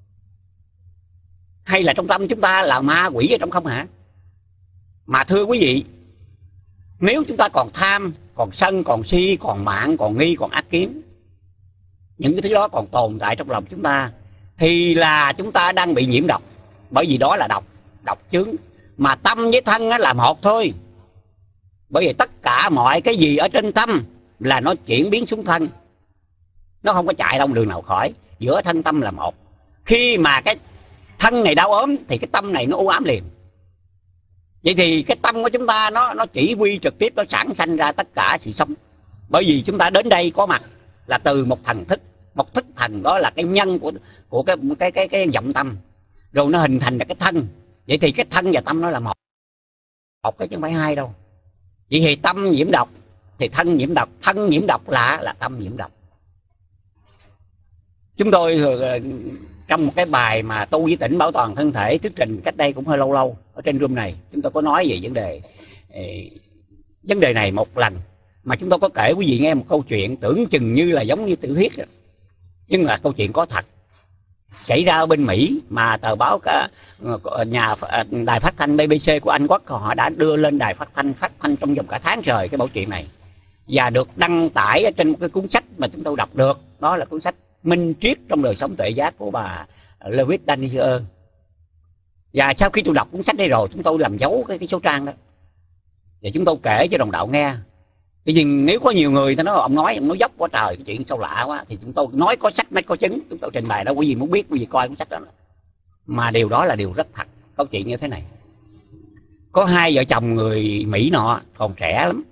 Hay là trong tâm chúng ta là ma quỷ ở trong không hả? Mà thưa quý vị, nếu chúng ta còn tham, còn sân, còn si, còn mạn, còn nghi, còn ác kiến, những cái thứ đó còn tồn tại trong lòng chúng ta, thì là chúng ta đang bị nhiễm độc. Bởi vì đó là độc, độc chướng. Mà tâm với thân là một thôi. Bởi vì tất cả mọi cái gì ở trên tâm là nó chuyển biến xuống thân, nó không có chạy đâu đường nào khỏi. Giữa thân tâm là một. Khi mà cái thân này đau ốm thì cái tâm này nó u ám liền. Vậy thì cái tâm của chúng ta nó nó chỉ huy trực tiếp, nó sản sanh ra tất cả sự sống. Bởi vì chúng ta đến đây có mặt là từ một thần thức, một thức thần, đó là cái nhân của của cái cái cái cái vọng tâm, rồi nó hình thành ra cái thân. Vậy thì cái thân và tâm nó là một, một cái chứ không phải hai đâu. Vậy thì tâm nhiễm độc thì thân nhiễm độc, thân nhiễm độc là là tâm nhiễm độc. Chúng tôi trong một cái bài mà tu với tỉnh bảo toàn thân thể thuyết trình cách đây cũng hơi lâu lâu ở trên room này, chúng tôi có nói về vấn đề vấn đề này một lần, mà chúng tôi có kể quý vị nghe một câu chuyện tưởng chừng như là giống như tiểu thuyết, nhưng là câu chuyện có thật xảy ra ở bên Mỹ, mà tờ báo cả nhà đài phát thanh bê bê xê của Anh Quốc họ đã đưa lên đài phát thanh phát thanh trong vòng cả tháng trời cái câu chuyện này, và được đăng tải ở trên một cái cuốn sách mà chúng tôi đọc được, đó là cuốn sách Minh Triết trong đời sống tuệ giác của bà Lewis Daniel. Và sau khi tôi đọc cuốn sách đây rồi, chúng tôi làm dấu cái, cái số trang đó và chúng tôi kể cho đồng đạo nghe. Tuy nhiên nếu có nhiều người ta nói ông nói ông nói dốc quá trời, cái chuyện sao lạ quá, thì chúng tôi nói có sách mới có chứng, chúng tôi trình bày đó, quý vị muốn biết quý vị coi cuốn sách đó. Mà điều đó là điều rất thật. Câu chuyện như thế này, có hai vợ chồng người Mỹ nọ còn trẻ lắm,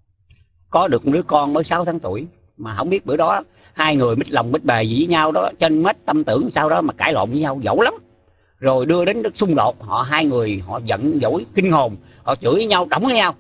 có được một đứa con mới sáu tháng tuổi, mà không biết bữa đó hai người mít lòng mít bề gì với nhau đó, trên mết tâm tưởng sau đó mà cãi lộn với nhau dẫu lắm, rồi đưa đến đức xung đột, họ hai người họ giận dỗi kinh hồn, họ chửi với nhau, đổng với nhau.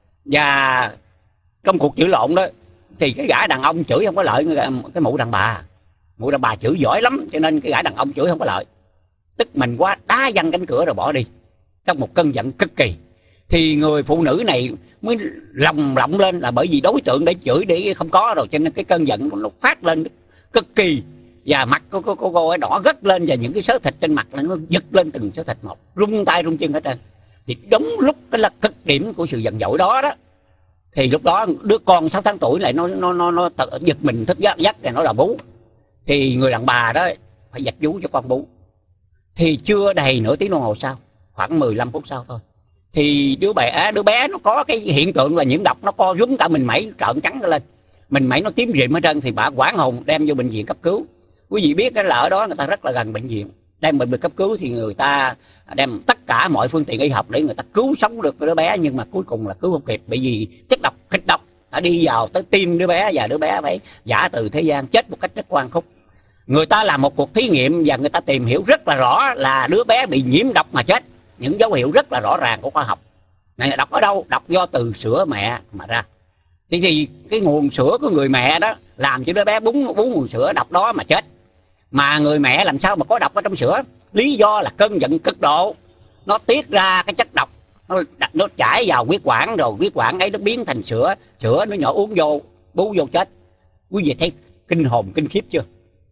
Và trong cuộc chửi lộn đó thì cái gã đàn ông chửi không có lợi cái mụ đàn bà, mụ đàn bà chửi giỏi lắm, cho nên cái gã đàn ông chửi không có lợi, tức mình quá đá văng cánh cửa rồi bỏ đi trong một cơn giận cực kỳ. Thì người phụ nữ này mới lòng lộng lên, là bởi vì đối tượng để chửi để không có rồi, cho nên cái cơn giận nó phát lên cực kỳ, và mặt của cô, cô, cô ấy đỏ gất lên, và những cái xớ thịt trên mặt nó giật lên từng xớ thịt một, rung tay rung chân hết trơn. Thì đúng lúc cái là cực điểm của sự giận dỗi đó đó, thì lúc đó đứa con sáu tháng tuổi lại nó nó nó nó tự giật mình thức giấc giấc, rồi nó là bú. Thì người đàn bà đó phải giặt vú cho con bú. Thì chưa đầy nửa tiếng đồng hồ sau, khoảng mười lăm phút sau thôi, thì đứa bé đứa bé nó có cái hiện tượng là nhiễm độc, nó co rúm cả mình mẩy trợn trắng lên, mình mẩy nó tím rịm hết trơn. Thì bà quảng hồn đem vô bệnh viện cấp cứu. Quý vị biết cái là ở đó người ta rất là gần bệnh viện, đem bệnh viện cấp cứu thì người ta đem tất cả mọi phương tiện y học để người ta cứu sống được đứa bé, nhưng mà cuối cùng là cứu không kịp, bởi vì chất độc kịch độc đã đi vào tới tim đứa bé, và đứa bé phải giả từ thế gian, chết một cách rất oan khúc. Người ta làm một cuộc thí nghiệm và người ta tìm hiểu rất là rõ là đứa bé bị nhiễm độc mà chết, những dấu hiệu rất là rõ ràng của khoa học. Này là độc ở đâu? Độc do từ sữa mẹ mà ra. Thì, thì cái nguồn sữa của người mẹ đó làm cho đứa bé búng bú nguồn sữa độc đó mà chết. Mà người mẹ làm sao mà có độc ở trong sữa? Lý do là cơn giận cực độ, nó tiết ra cái chất độc, nó, nó chảy vào huyết quản, rồi huyết quản ấy nó biến thành sữa, sữa nó nhỏ uống vô, bú vô chết. Quý vị thấy kinh hồn kinh khiếp chưa?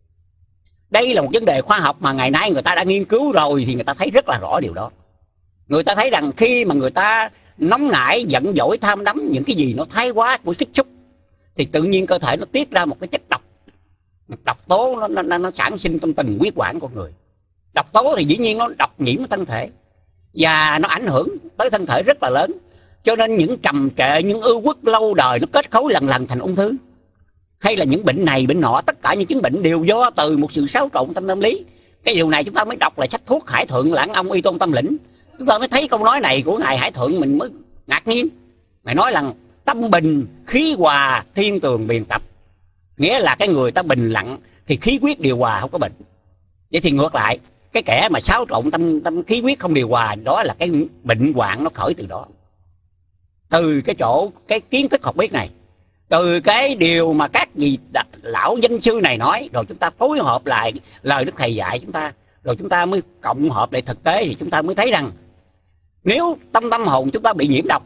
Đây là một vấn đề khoa học mà ngày nay người ta đã nghiên cứu rồi, thì người ta thấy rất là rõ điều đó. Người ta thấy rằng khi mà người ta nóng nảy, giận dỗi, tham đắm những cái gì nó thái quá của xích xúc, thì tự nhiên cơ thể nó tiết ra một cái chất độc, một độc tố nó, nó, nó sản sinh trong từng huyết quản của người. Độc tố thì dĩ nhiên nó độc nhiễm thân thể, và nó ảnh hưởng tới thân thể rất là lớn. Cho nên những trầm trệ, những ưu uất lâu đời nó kết cấu lần lần thành ung thư, hay là những bệnh này bệnh nọ, tất cả những chứng bệnh đều do từ một sự xáo trộn tâm tâm lý. Cái điều này chúng ta mới đọc lại sách thuốc Hải Thượng Lãng Ông Y Tôn Tâm Lĩnh, chúng ta mới thấy câu nói này của ngài Hải Thượng, mình mới ngạc nhiên. Ngài nói rằng tâm bình khí hòa thiên tường biền tập, nghĩa là cái người ta bình lặng thì khí huyết điều hòa, không có bệnh. Vậy thì ngược lại, cái kẻ mà xáo trộn tâm, tâm khí huyết không điều hòa, đó là cái bệnh hoạn nó khởi từ đó. Từ cái chỗ cái kiến thức học biết này, từ cái điều mà các vị lão danh sư này nói, rồi chúng ta phối hợp lại lời Đức Thầy dạy chúng ta, rồi chúng ta mới cộng hợp lại thực tế, thì chúng ta mới thấy rằng nếu tâm tâm hồn chúng ta bị nhiễm độc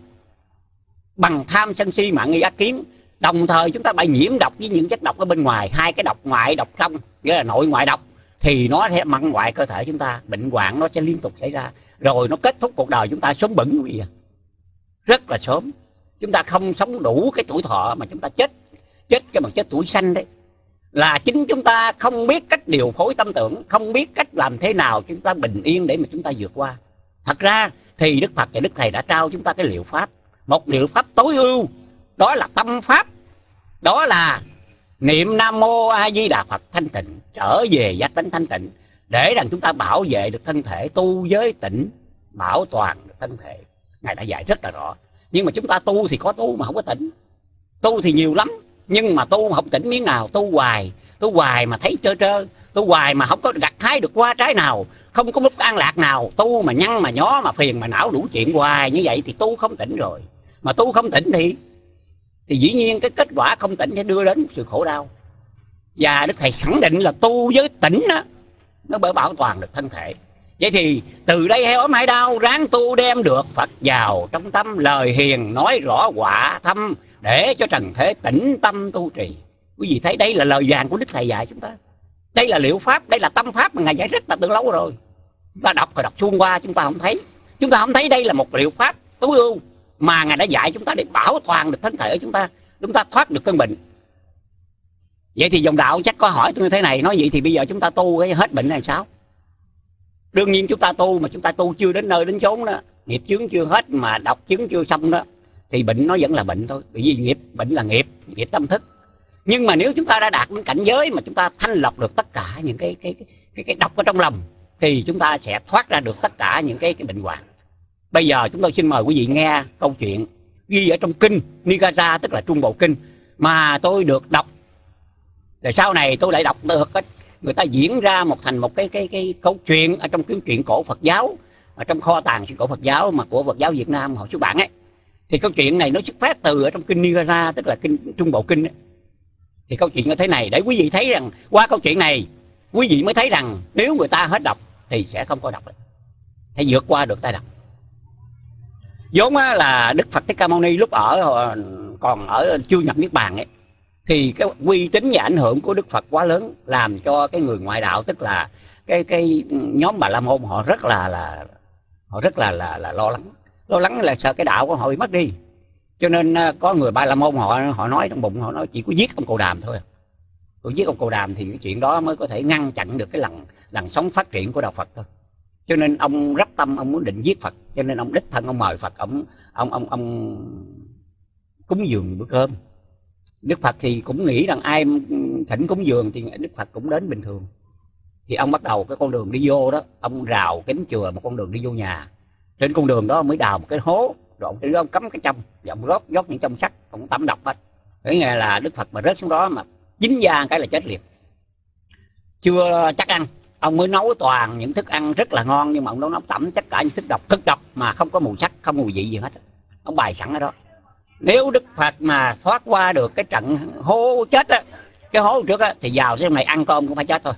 bằng tham sân si mạng nghi ác kiến, đồng thời chúng ta bị nhiễm độc với những chất độc ở bên ngoài, hai cái độc ngoại độc trong, nghĩa là nội ngoại độc, thì nó sẽ mặn ngoại cơ thể chúng ta, bệnh hoạn nó sẽ liên tục xảy ra, rồi nó kết thúc cuộc đời chúng ta sớm bẩn bây giờ, rất là sớm. Chúng ta không sống đủ cái tuổi thọ mà chúng ta chết, chết cái bằng chết tuổi xanh đấy, là chính chúng ta không biết cách điều phối tâm tưởng, không biết cách làm thế nào chúng ta bình yên để mà chúng ta vượt qua. Thật ra thì Đức Phật và Đức Thầy đã trao chúng ta cái liệu pháp, một liệu pháp tối ưu, đó là tâm pháp, đó là niệm Nam Mô A Di Đà Phật thanh tịnh, trở về giác tánh thanh tịnh, để rằng chúng ta bảo vệ được thân thể, tu giới tịnh, bảo toàn được thân thể. Ngài đã dạy rất là rõ. Nhưng mà chúng ta tu thì có tu mà không có tỉnh, tu thì nhiều lắm, nhưng mà tu mà không tỉnh miếng nào, tu hoài, tu hoài mà thấy trơ trơ, tu hoài mà không có gặt hái được qua trái nào, không có lúc an lạc nào, tu mà nhăn mà nhó mà phiền mà não đủ chuyện hoài như vậy thì tu không tỉnh rồi. Mà tu không tỉnh thì thì dĩ nhiên cái kết quả không tỉnh sẽ đưa đến một sự khổ đau. Và Đức Thầy khẳng định là tu với tỉnh đó, nó mới bảo toàn được thân thể. Vậy thì từ đây hay ốm hay đau, ráng tu đem được Phật vào trong tâm, lời hiền nói rõ quả thâm, để cho trần thế tĩnh tâm tu trì. Quý vị thấy đây là lời vàng của Đức Thầy dạy chúng ta. Đây là liệu pháp, đây là tâm pháp mà Ngài dạy rất là từ lâu rồi. Chúng ta đọc rồi đọc suông qua chúng ta không thấy. Chúng ta không thấy đây là một liệu pháp tối ưu mà Ngài đã dạy chúng ta để bảo toàn được thân thể của chúng ta, chúng ta thoát được cơn bệnh. Vậy thì dòng đạo chắc có hỏi tôi như thế này, nói vậy thì bây giờ chúng ta tu cái hết bệnh này sao? Đương nhiên chúng ta tu mà chúng ta tu chưa đến nơi đến chốn đó, nghiệp chướng chưa hết mà độc chứng chưa xong đó, thì bệnh nó vẫn là bệnh thôi. Bởi vì nghiệp, bệnh là nghiệp, nghiệp tâm thức. Nhưng mà nếu chúng ta đã đạt đến cảnh giới mà chúng ta thanh lọc được tất cả những cái cái cái cái, cái độc ở trong lòng, thì chúng ta sẽ thoát ra được tất cả những cái cái bệnh hoạn. Bây giờ chúng tôi xin mời quý vị nghe câu chuyện ghi ở trong kinh Nikaya, tức là Trung Bộ Kinh, mà tôi được đọc. Rồi sau này tôi lại đọc được người ta diễn ra một thành một cái cái cái câu chuyện ở trong cái truyện cổ Phật giáo, ở trong kho tàng truyện cổ Phật giáo mà của Phật giáo Việt Nam họ xuất bản ấy. Thì câu chuyện này nó xuất phát từ ở trong kinh Nikaya, tức là kinh Trung Bộ Kinh ấy. Thì câu chuyện như thế này để quý vị thấy rằng qua câu chuyện này quý vị mới thấy rằng nếu người ta hết độc thì sẽ không có độc nữa, phải vượt qua được tai độc. Vốn là Đức Phật Thích Ca Mâu Ni lúc ở còn ở chưa nhập niết bàn ấy, thì cái uy tín và ảnh hưởng của Đức Phật quá lớn, làm cho cái người ngoại đạo, tức là cái cái nhóm Bà La Môn họ rất là là họ rất là là, là lo lắng, lo lắng là sợ cái đạo của họ bị mất đi. Cho nên có người Bà La Môn họ họ nói trong bụng họ nói chỉ có giết ông Cồ Đàm thôi. Rồi giết ông Cồ Đàm thì cái chuyện đó mới có thể ngăn chặn được cái làn làn sóng phát triển của đạo Phật thôi. Cho nên ông rất tâm, ông muốn định giết Phật, cho nên ông đích thân ông mời Phật, ông ông ông ông cúng dường bữa cơm. Đức Phật thì cũng nghĩ rằng ai thỉnh cúng dường thì Đức Phật cũng đến bình thường. Thì ông bắt đầu cái con đường đi vô đó, ông rào kính chùa một con đường đi vô nhà. Trên con đường đó mới đào một cái hố, rồi ông, ông cắm cái trong, rồi ông rót rót những trong sắt, ông tắm độc hết. Cái nghe là Đức Phật mà rớt xuống đó mà dính da cái là chết liệt. Chưa chắc ăn, ông mới nấu toàn những thức ăn rất là ngon, nhưng mà ông nấu nấu tẩm tất cả những thức độc, thức độc mà không có mùi sắc, không mùi vị gì hết. Ông bày sẵn ở đó. Nếu Đức Phật mà thoát qua được cái trận hố chết á, cái hố trước á, thì vào trong này ăn cơm cũng phải chết thôi.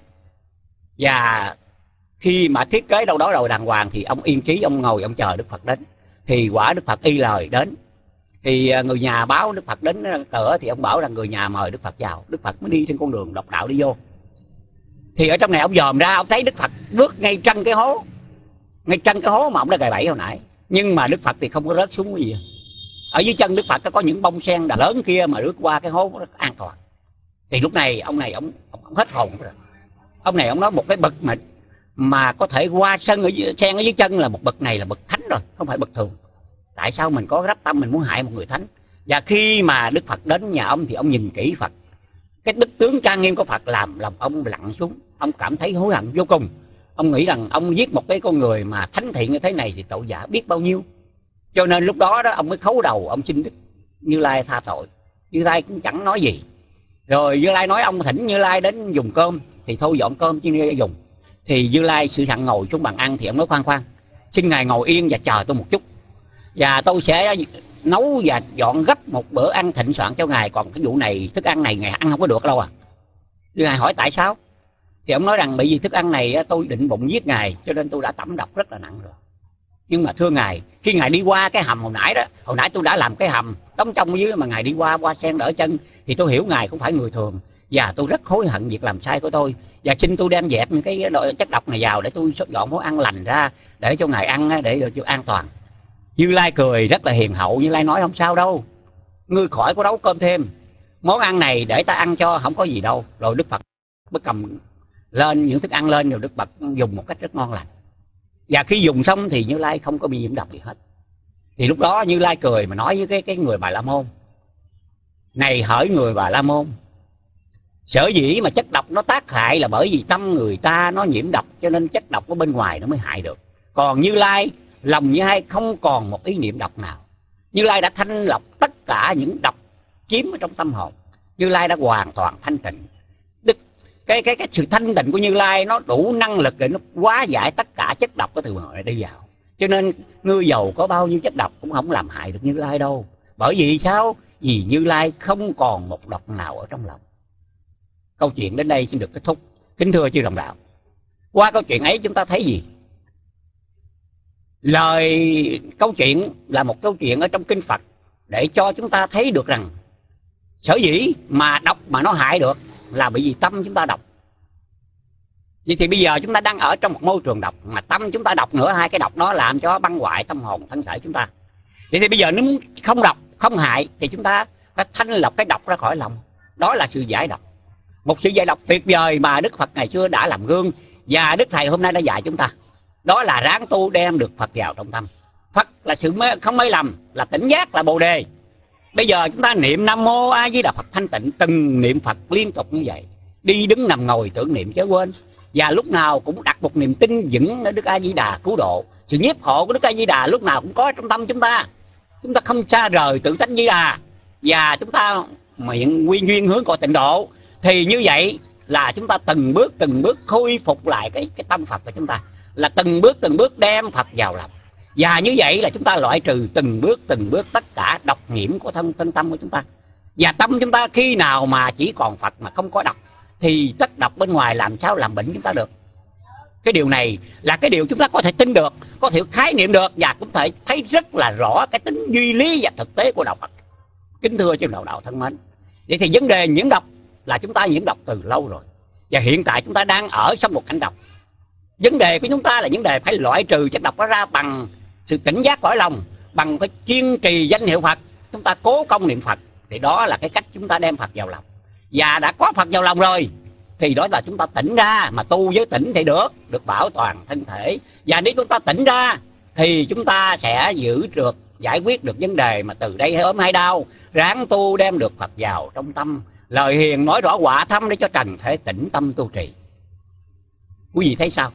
Và khi mà thiết kế đâu đó rồi đàng hoàng thì ông yên trí, ông ngồi ông chờ Đức Phật đến. Thì quả Đức Phật y lời đến. Thì người nhà báo Đức Phật đến cửa thì ông bảo rằng người nhà mời Đức Phật vào. Đức Phật mới đi trên con đường độc đạo đi vô. Thì ở trong này ông dòm ra, ông thấy Đức Phật bước ngay chân cái hố, ngay chân cái hố mà ông đã gài bẫy hồi nãy. Nhưng mà Đức Phật thì không có rớt xuống cái gì. Ở dưới chân Đức Phật có những bông sen đà lớn kia mà rước qua cái hố rất an toàn. Thì lúc này ông này ông, ông, ông hết hồn rồi. Ông này ông nói một cái bậc mà mà có thể qua sân ở dưới, sen ở dưới chân là một bậc này là bậc thánh rồi, không phải bậc thường. Tại sao mình có rắp tâm mình muốn hại một người thánh? Và khi mà Đức Phật đến nhà ông thì ông nhìn kỹ Phật, cái đức tướng trang nghiêm của Phật làm lòng ông lặng xuống. Ông cảm thấy hối hận vô cùng. Ông nghĩ rằng ông giết một cái con người mà thánh thiện như thế này thì tội giả biết bao nhiêu. Cho nên lúc đó đó ông mới khấu đầu, ông xin Đức Như Lai tha tội. Như Lai cũng chẳng nói gì. Rồi Như Lai nói ông thỉnh Như Lai đến dùng cơm, thì thôi dọn cơm chứ Như Lai dùng. Thì Như Lai sự sẵn ngồi xuống bàn ăn, thì ông nói khoan khoan, xin Ngài ngồi yên và chờ tôi một chút, và tôi sẽ nấu và dọn gấp một bữa ăn thịnh soạn cho Ngài. Còn cái vụ này, thức ăn này Ngài ăn không có được đâu à. Như Ngài hỏi tại sao? Thì ông nói rằng bởi vì thức ăn này tôi định bụng giết Ngài, cho nên tôi đã tẩm độc rất là nặng rồi. Nhưng mà thưa Ngài, khi Ngài đi qua cái hầm hồi nãy đó, hồi nãy tôi đã làm cái hầm đóng trong dưới, mà Ngài đi qua qua sen đỡ chân, thì tôi hiểu Ngài không phải người thường, và tôi rất hối hận việc làm sai của tôi, và xin tôi đem dẹp những cái chất độc này vào để tôi dọn món ăn lành ra để cho Ngài ăn, để cho an toàn. Như Lai cười rất là hiền hậu. Như Lai nói không sao đâu, ngươi khỏi có nấu cơm thêm, món ăn này để ta ăn cho, không có gì đâu. Rồi Đức Phật mới cầm lên những thức ăn lên, rồi Đức Phật dùng một cách rất ngon lành. Và khi dùng xong thì Như Lai không có bị nhiễm độc gì hết. Thì lúc đó Như Lai cười mà nói với cái cái người Bà La Môn: này hỡi người Bà La Môn, sở dĩ mà chất độc nó tác hại là bởi vì tâm người ta nó nhiễm độc, cho nên chất độc ở bên ngoài nó mới hại được. Còn Như Lai lòng Như Lai không còn một ý niệm độc nào. Như Lai đã thanh lọc tất cả những độc chiếm ở trong tâm hồn. Như Lai đã hoàn toàn thanh tịnh. Đức cái cái cái sự thanh tịnh của Như Lai nó đủ năng lực để nó hóa giải tất cả chất độc có từ ngoài này đi vào. Cho nên ngươi giàu có bao nhiêu chất độc cũng không làm hại được Như Lai đâu. Bởi vì sao? Vì Như Lai không còn một độc nào ở trong lòng. câu chuyện đến đây xin được kết thúc. Kính thưa chư đồng đạo, qua câu chuyện ấy chúng ta thấy gì? Lời câu chuyện là một câu chuyện ở trong kinh Phật để cho chúng ta thấy được rằng sở dĩ mà đọc mà nó hại được là bởi vì tâm chúng ta đọc. Vậy thì bây giờ chúng ta đang ở trong một môi trường đọc, mà tâm chúng ta đọc nữa, hai cái đọc đó làm cho băng hoại tâm hồn thân thể chúng ta. Vậy thì bây giờ nếu muốn không đọc, không hại thì chúng ta phải thanh lọc cái đọc ra khỏi lòng. Đó là sự giải độc. Một sự giải độc tuyệt vời mà Đức Phật ngày xưa đã làm gương, và Đức Thầy hôm nay đã dạy chúng ta. Đó là ráng tu đem được Phật vào trong tâm. Phật là sự mê, không mê lầm, là tỉnh giác, là Bồ Đề. Bây giờ chúng ta niệm Nam Mô A Di Đà Phật thanh tịnh, từng niệm Phật liên tục như vậy, đi đứng nằm ngồi tưởng niệm chớ quên, và lúc nào cũng đặt một niềm tin vững ở Đức A Di Đà cứu độ. Sự nhiếp hộ của Đức A Di Đà lúc nào cũng có trong tâm chúng ta. Chúng ta không xa rời tự tánh Di Đà, và chúng ta miệng nguyên duyên hướng cõi tịnh độ. Thì như vậy là chúng ta từng bước từng bước khôi phục lại cái cái tâm Phật của chúng ta, là từng bước từng bước đem Phật vào lòng. Và như vậy là chúng ta loại trừ từng bước từng bước tất cả độc nhiễm của thân thân tâm của chúng ta. Và tâm chúng ta khi nào mà chỉ còn Phật mà không có độc, thì tất độc bên ngoài làm sao làm bệnh chúng ta được. Cái điều này là cái điều chúng ta có thể tin được, có thể khái niệm được, và cũng thể thấy rất là rõ cái tính duy lý và thực tế của đạo Phật. Kính thưa chư đạo đạo thân mến, vậy thì vấn đề nhiễm độc là chúng ta nhiễm độc từ lâu rồi, và hiện tại chúng ta đang ở trong một cảnh độc. Vấn đề của chúng ta là vấn đề phải loại trừ chất độc đó ra bằng sự tỉnh giác cõi lòng, bằng cái kiên trì danh hiệu Phật. Chúng ta cố công niệm Phật, thì đó là cái cách chúng ta đem Phật vào lòng. Và đã có Phật vào lòng rồi thì đó là chúng ta tỉnh ra, mà tu với tỉnh thì được được bảo toàn thân thể. Và nếu chúng ta tỉnh ra thì chúng ta sẽ giữ được, giải quyết được vấn đề mà từ đây hay ốm hay đau. Ráng tu đem được Phật vào trong tâm, lời hiền nói rõ quả thâm để cho trần thể tĩnh tâm tu trì. Quý vị thấy sao?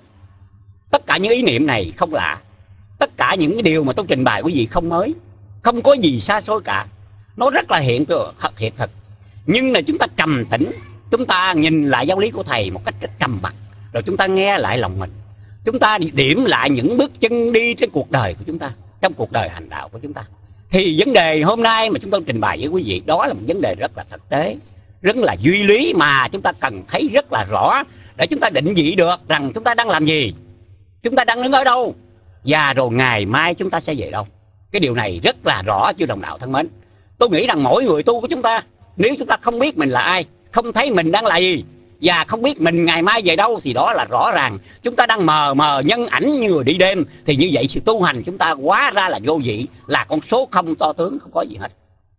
Tất cả những ý niệm này không lạ, tất cả những cái điều mà tôi trình bày quý vị không mới, không có gì xa xôi cả. Nó rất là hiện tượng, hiện thực. Nhưng là chúng ta trầm tĩnh, chúng ta nhìn lại giáo lý của Thầy một cách rất trầm mặc, rồi chúng ta nghe lại lòng mình. Chúng ta điểm lại những bước chân đi trên cuộc đời của chúng ta, trong cuộc đời hành đạo của chúng ta. Thì vấn đề hôm nay mà chúng tôi trình bày với quý vị, đó là một vấn đề rất là thực tế, rất là duy lý, mà chúng ta cần thấy rất là rõ để chúng ta định vị được rằng chúng ta đang làm gì, chúng ta đang đứng ở đâu, và rồi ngày mai chúng ta sẽ về đâu. Cái điều này rất là rõ chư đồng đạo thân mến. Tôi nghĩ rằng mỗi người tu của chúng ta, nếu chúng ta không biết mình là ai, không thấy mình đang là gì, và không biết mình ngày mai về đâu, thì đó là rõ ràng chúng ta đang mờ mờ nhân ảnh như người đi đêm. Thì như vậy sự tu hành chúng ta hóa ra là vô vị, là con số không to tướng, không có gì hết.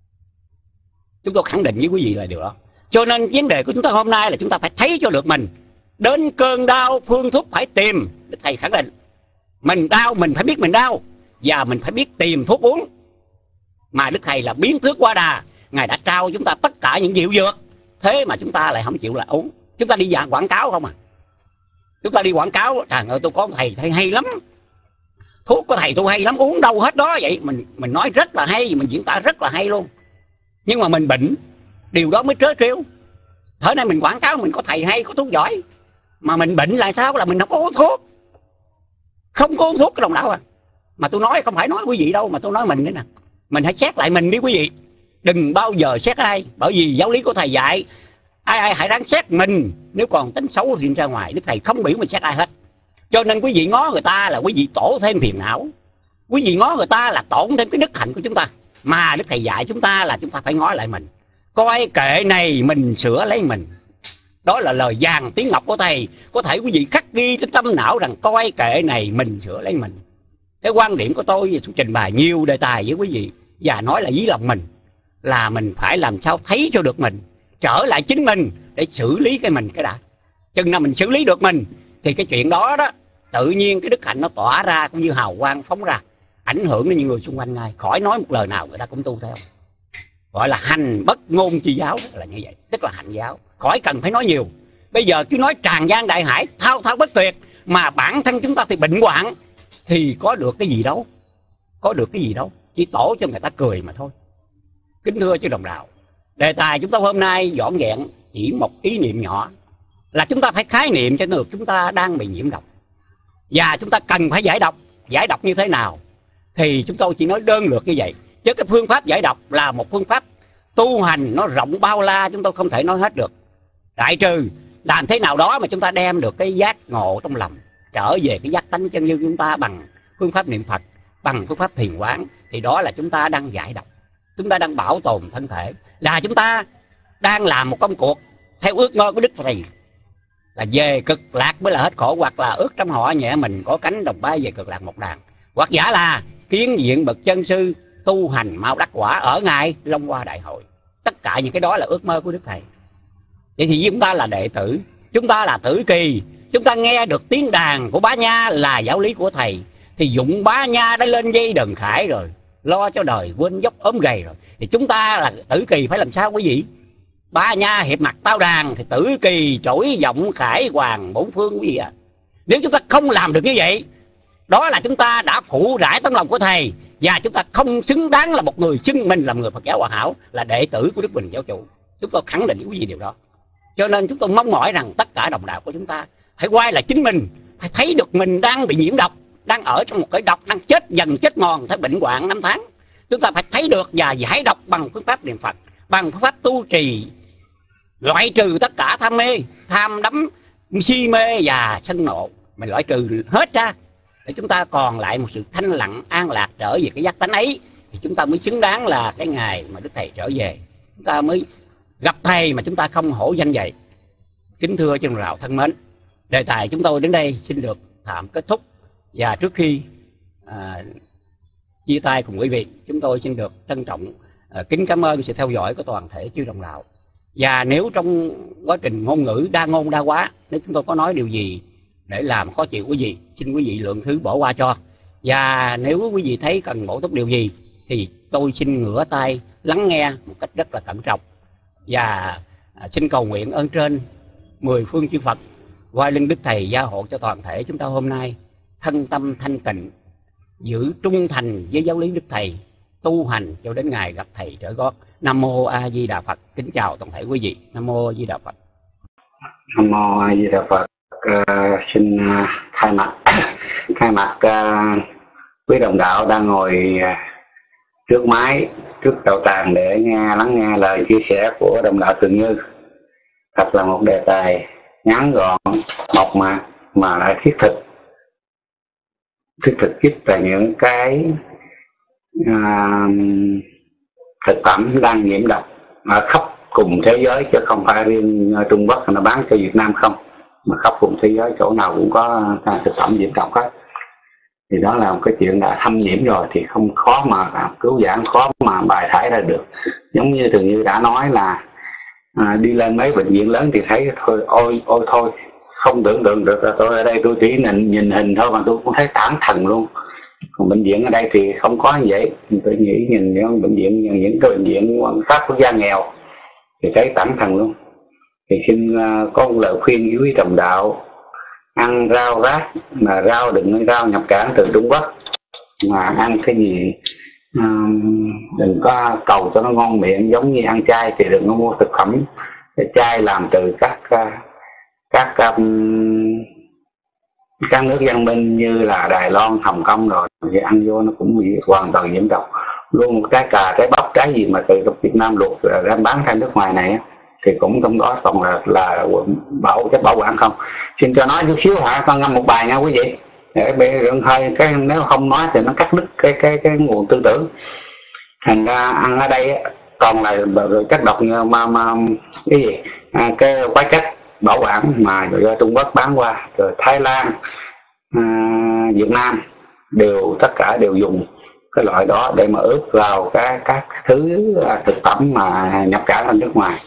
Chúng tôi khẳng định với quý vị là điều đó. Cho nên vấn đề của chúng ta hôm nay là chúng ta phải thấy cho được mình. Đến cơn đau phương thuốc phải tìm. Thầy khẳng định mình đau, mình phải biết mình đau, và mình phải biết tìm thuốc uống. Mà Đức Thầy là biến thước qua đà, Ngài đã trao chúng ta tất cả những diệu dược, thế mà chúng ta lại không chịu là uống. Chúng ta đi dạng quảng cáo không à. Chúng ta đi quảng cáo, trời ơi tôi có thầy thầy hay lắm, thuốc của thầy tôi hay lắm, uống đâu hết đó. Vậy mình mình nói rất là hay, mình diễn tả rất là hay luôn, nhưng mà mình bệnh, điều đó mới trớ trêu. Thế này mình quảng cáo mình có thầy hay, có thuốc giỏi, mà mình bệnh là sao? Là mình không có uống thuốc, không có uống thuốc cái đồng đạo à. Mà tôi nói không phải nói quý vị đâu, mà tôi nói mình nữa nè. Mình hãy xét lại mình đi quý vị, đừng bao giờ xét ai, bởi vì giáo lý của Thầy dạy ai ai hãy ráng xét mình. Nếu còn tính xấu thì ra ngoài, Đức Thầy không biểu mình xét ai hết. Cho nên quý vị ngó người ta là quý vị tổ thêm phiền não, quý vị ngó người ta là tổn thêm cái đức hạnh của chúng ta. Mà Đức Thầy dạy chúng ta là chúng ta phải ngó lại mình, coi kệ này mình sửa lấy mình. Đó là lời vàng tiếng ngọc của Thầy. Có thể quý vị khắc ghi trên tâm não rằng coi kệ này mình sửa lấy mình. Cái quan điểm của tôi tôi trình bày nhiều đề tài với quý vị, và nói là với lòng mình là mình phải làm sao thấy cho được mình, trở lại chính mình để xử lý cái mình cái đã. Chừng nào mình xử lý được mình thì cái chuyện đó đó tự nhiên cái đức hạnh nó tỏa ra cũng như hào quang phóng ra, ảnh hưởng đến những người xung quanh ngay, khỏi nói một lời nào người ta cũng tu theo. Gọi là hành bất ngôn chi giáo, là như vậy, tức là hạnh giáo, khỏi cần phải nói nhiều. Bây giờ cứ nói tràn gian đại hải, thao thao bất tuyệt, mà bản thân chúng ta thì bệnh hoạn, thì có được cái gì đâu, có được cái gì đâu, chỉ tổ cho người ta cười mà thôi. Kính thưa chư đồng đạo, đề tài chúng ta hôm nay dọn dẹn chỉ một ý niệm nhỏ, là chúng ta phải khái niệm cho được chúng ta đang bị nhiễm độc, và chúng ta cần phải giải độc. Giải độc như thế nào thì chúng tôi chỉ nói đơn lược như vậy, chứ cái phương pháp giải độc là một phương pháp tu hành nó rộng bao la, chúng tôi không thể nói hết được. Đại trừ làm thế nào đó mà chúng ta đem được cái giác ngộ trong lòng, trở về cái giác tánh chân như chúng ta bằng phương pháp niệm Phật, bằng phương pháp thiền quán, thì đó là chúng ta đang giải độc, chúng ta đang bảo tồn thân thể, là chúng ta đang làm một công cuộc theo ước mơ của Đức Thầy, là về cực lạc mới là hết khổ, hoặc là ước trong họ nhẹ mình có cánh đồng bay về cực lạc một đàn, hoặc giả là kiến diện bậc chân sư tu hành mau đắc quả ở ngày Long Hoa Đại Hội. Tất cả những cái đó là ước mơ của Đức Thầy. Vậy thì chúng ta là đệ tử, chúng ta là tử kỳ, chúng ta nghe được tiếng đàn của Bá Nha là giáo lý của Thầy, thì dụng Bá Nha đã lên dây đờn khải rồi, lo cho đời quên dốc ốm gầy rồi, thì chúng ta là tử kỳ phải làm sao quý vị? Bá Nha hiệp mặt tao đàn, thì tử kỳ trỗi giọng khải hoàng bốn phương quý vị ạ. À. Nếu chúng ta không làm được như vậy, đó là chúng ta đã phụ rải tấm lòng của Thầy, và chúng ta không xứng đáng là một người xưng mình làm người Phật giáo Hòa Hảo, là đệ tử của Đức Bình Giáo Chủ. Chúng tôi khẳng định quý vị điều đó. Cho nên chúng tôi mong mỏi rằng tất cả đồng đạo của chúng ta phải quay lại chính mình, phải thấy được mình đang bị nhiễm độc, đang ở trong một cái độc, đang chết dần chết mòn theo bệnh hoạn năm tháng. Chúng ta phải thấy được và giải độc bằng phương pháp niệm Phật, bằng phương pháp tu trì, loại trừ tất cả tham mê, tham đắm, si mê và sân nộ, mình loại trừ hết ra, để chúng ta còn lại một sự thanh lặng an lạc trở về cái giác tánh ấy, thì chúng ta mới xứng đáng là cái ngày mà Đức Thầy trở về, chúng ta mới gặp Thầy mà chúng ta không hổ danh vậy. Kính thưa chư đồng đạo thân mến, đề tài chúng tôi đến đây xin được tạm kết thúc, và trước khi à, chia tay cùng quý vị, chúng tôi xin được trân trọng à, kính cảm ơn sự theo dõi của toàn thể chư đồng đạo. Và nếu trong quá trình ngôn ngữ đa ngôn đa quá, nếu chúng tôi có nói điều gì để làm khó chịu quý vị, xin quý vị lượng thứ bỏ qua cho. Và nếu quý vị thấy cần bổ túc điều gì, thì tôi xin ngửa tay lắng nghe một cách rất là cẩn trọng. Và xin cầu nguyện ơn trên mười phương chư Phật quay lưng Đức Thầy gia hộ cho toàn thể chúng ta hôm nay thân tâm thanh tịnh, giữ trung thành với giáo lý Đức Thầy, tu hành cho đến ngày gặp Thầy trở gót. Nam mô A Di Đà Phật. Kính chào toàn thể quý vị. Nam mô A Di Đà Phật. Nam mô A Di Đà Phật. Uh, xin uh, thay mặt thay mặt uh, quý đồng đạo đang ngồi uh, trước máy, trước đầu tràng để nghe lắng nghe lời chia sẻ của đồng đạo Thường Như. Thật là một đề tài ngắn gọn, mộc mạc mà lại thiết thực, thiết thực nhất là những cái uh, thực phẩm đang nhiễm độc ở khắp cùng thế giới, chứ không phải riêng Trung Quốc nó bán cho Việt Nam không, mà khắp cùng thế giới chỗ nào cũng có thực phẩm nhiễm độc hết. Thì đó là một cái chuyện đã thâm nhiễm rồi thì không khó mà cứu vãn, khó mà bài thải ra được. Giống như Thường Như đã nói là à, đi lên mấy bệnh viện lớn thì thấy thôi ôi ôi thôi không tưởng tượng được là tôi ở đây tôi chỉ nhìn, nhìn hình thôi mà tôi cũng thấy tán thần luôn. Còn bệnh viện ở đây thì không có như vậy. Tôi nghĩ nhìn những bệnh viện, những cái bệnh viện khác quốc gia nghèo thì thấy tán thần luôn. Thì xin uh, có một lời khuyên với quý đồng đạo: ăn rau rác, mà rau đừng rau nhập cảng từ Trung Quốc, mà ăn cái gì um, đừng có cầu cho nó ngon miệng. Giống như ăn chay thì đừng có mua thực phẩm chay làm từ các uh, các um, các nước văn minh như là Đài Loan, Hồng Kông rồi, thì ăn vô nó cũng bị hoàn toàn nhiễm độc luôn. Một trái cà, trái bắp, trái gì mà từ Việt Nam luộc rồi đem bán ra nước ngoài này thì cũng trong đó còn là là bảo chất bảo quản không. Xin cho nói chút xíu hả, con ngâm một bài nha quý vị, để bị rừng hơi cái nếu không nói thì nó cắt đứt cái cái cái nguồn tư tưởng. Thành ra ăn ở đây còn là rồi chất độc như mà, mà cái gì à, cái hóa chất bảo quản mà do Trung Quốc bán qua, rồi Thái Lan, à, Việt Nam đều tất cả đều dùng cái loại đó để mà ướp vào các các thứ thực phẩm mà nhập cảng ở nước ngoài.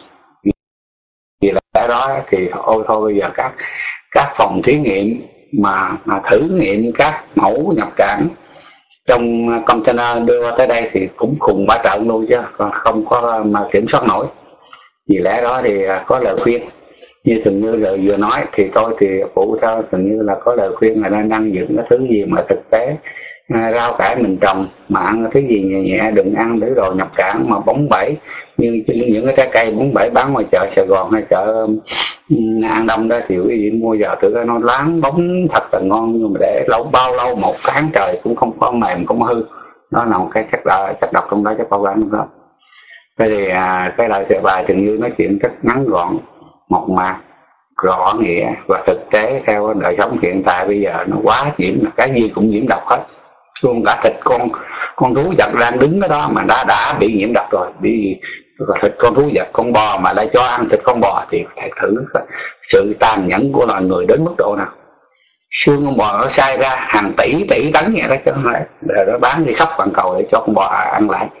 Vì lẽ đó thì ôi thôi bây giờ các các phòng thí nghiệm mà, mà thử nghiệm các mẫu nhập cảng trong container đưa tới đây thì cũng khùng bá trận luôn, chứ còn không có mà kiểm soát nổi. Vì lẽ đó thì có lời khuyên như Thường Như lời vừa nói, thì tôi thì phụ theo Thường Như là có lời khuyên là nên ăn những cái thứ gì mà thực tế à, rau cải mình trồng, mà ăn cái thứ gì nhẹ nhẹ, đừng ăn thứ đồ nhập cảng mà bóng bẩy như những cái trái cây bóng bẩy bán ngoài chợ Sài Gòn hay chợ um, An Đông đó, thì quý vị mua giờ thử nó loáng bóng thật là ngon, nhưng mà để lâu bao lâu một tháng trời cũng không có mềm, không có hư. Đó là một cái chất độc, chất độc trong đó, chất bảo quản trong đó. Thế thì à, cái lời bài Thường Như nói chuyện rất ngắn gọn mộc mạc, rõ nghĩa, và thực tế theo đời sống hiện tại bây giờ nó quá nhiễm, cái gì cũng nhiễm độc hết, luôn cả thịt con con thú vật đang đứng ở đó mà đã đã bị nhiễm độc rồi. Bị thịt con thú vật, con bò mà lại cho ăn thịt con bò thì phải thử sự tàn nhẫn của loài người đến mức độ nào. Xương con bò nó sai ra hàng tỷ tỷ tấn vậy đó, chứ không phải để nó bán đi khắp toàn cầu để cho con bò ăn lại.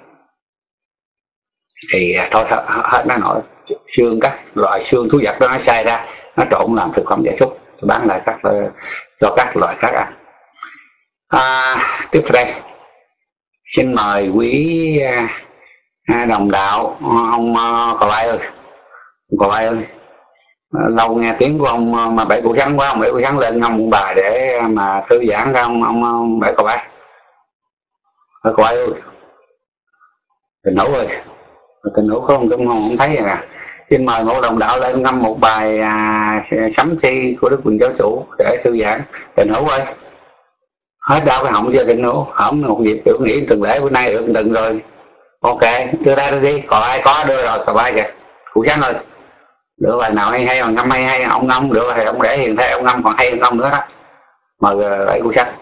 Thì thôi hết nó nổi, xương các loại xương thú vật đó nó sai ra, nó trộn làm thực phẩm gia súc bán lại các cho các loại khác ăn. À, tiếp theo đây xin mời quý à, đồng đạo ông Cò Lai ơi, Cò Lai ơi, lâu nghe tiếng của ông mà Bảy Cụ Trắng quá, ông Bảy Cụ Trắng lên ngâm một bài để mà thư giãn cho ông ông, ông Bảy Cò Lai. Cò Lai ơi, Tình Hữu ơi, Tình Hữu không không không thấy rồi nè. Xin mời ngũ đồng đạo lên ngâm một bài à, sấm thi của Đức Quỳnh Giáo Chủ để thư giãn. Tình Hữu ơi, hết đau cái họng chưa Tình Hữu? Hổng một dịp kiểu nghĩ từng lễ bữa nay được từng rồi. Ok, đưa ra đưa đi, còn ai có đưa rồi, còn ai kìa. Cụ Trắng ơi, được bài nào hay hay mà ngâm hay hay, ông ngâm được thì ông để hiền thế, ông ngâm còn hay hơn ông nữa đó. Mời lại Cụ Trắng.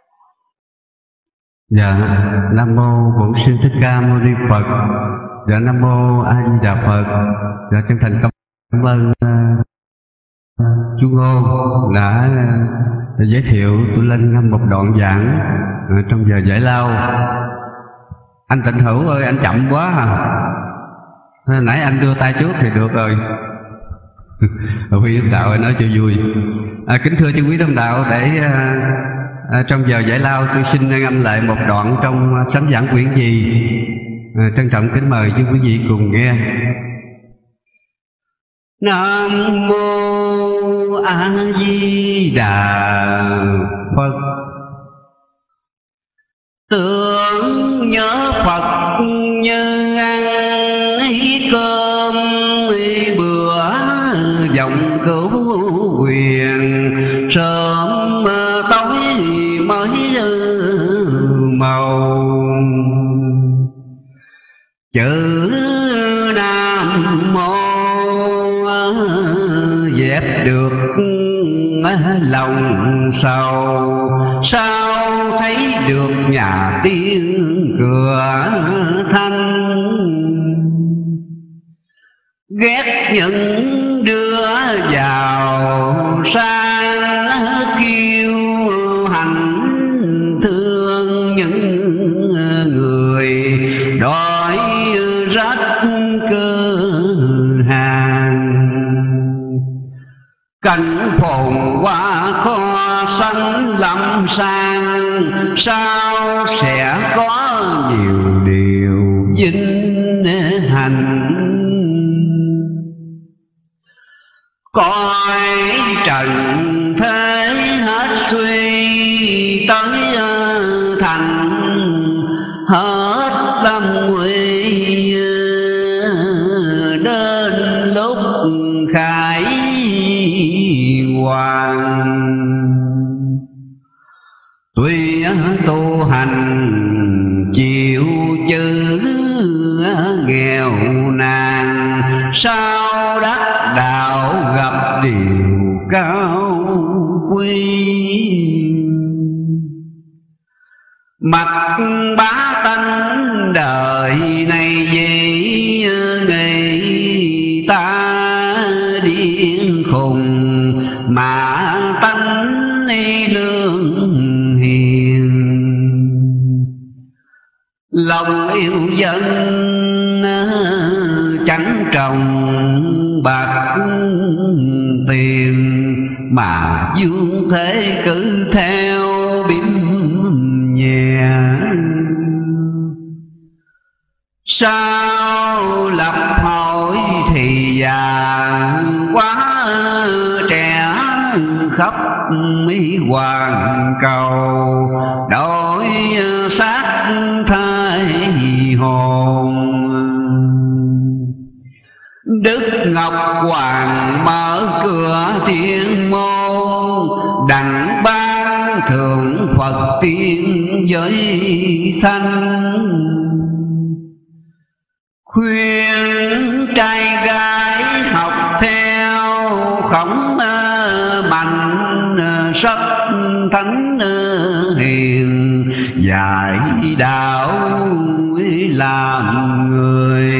Dạ, Nam mô Bổn Sư Thích Ca Mâu Ni Phật. Dạ, Nam mô A Di Đà Phật. Dạ, chân thành cảm ơn uh, chú Ngô đã uh, giới thiệu tôi lên ngâm một đoạn giảng uh, trong giờ giải lao. Anh Tịnh Hữu ơi, anh chậm quá à. Nãy anh đưa tay trước thì được rồi. Quý đồng đạo ơi, nói cho vui. À, kính thưa chư quý đồng đạo, để uh, À, trong giờ giải lao tôi xin ngâm lại một đoạn trong sấm giảng quyển gì. À, trân trọng kính mời chư quý vị cùng nghe. Nam mô A Di Đà Phật. Tưởng nhớ Phật như ăn cơm bữa, dòng cứu quyền sớm tối mới màu. Chữ Nam Mô dẹp được lòng sầu, sao thấy được nhà tiên cửa thanh. Ghét những đứa vào sang kiêu hành, thương những người đói rách cơ hàng. Cảnh phồn hoa kho xanh lâm sang, sao sẽ có nhiều điều vinh hạnh. Coi trần thế hết suy, tới thành hết lâm nguy. Đến lúc khải hoàng, tuy tu hành chịu chữ nghèo nàn, sao đắc đạo gặp điều cao quý. Mặc bá tánh đời này dễ người ta điên khùng, mà tánh lương hiền. Lòng yêu dân chẳng trồng bạc tiền, mà dương thế cứ theo bím nhẹ. Sao lập hội thì già quá, trẻ khắp mỹ hoàng cầu, đổi xác thai hồn. Đức Ngọc Hoàng mở cửa thiên môn, đặng ban thượng Phật tiên giới thanh. Khuyên trai gái học theo khổng mạnh sắc thánh hiền, dạy đạo làm người.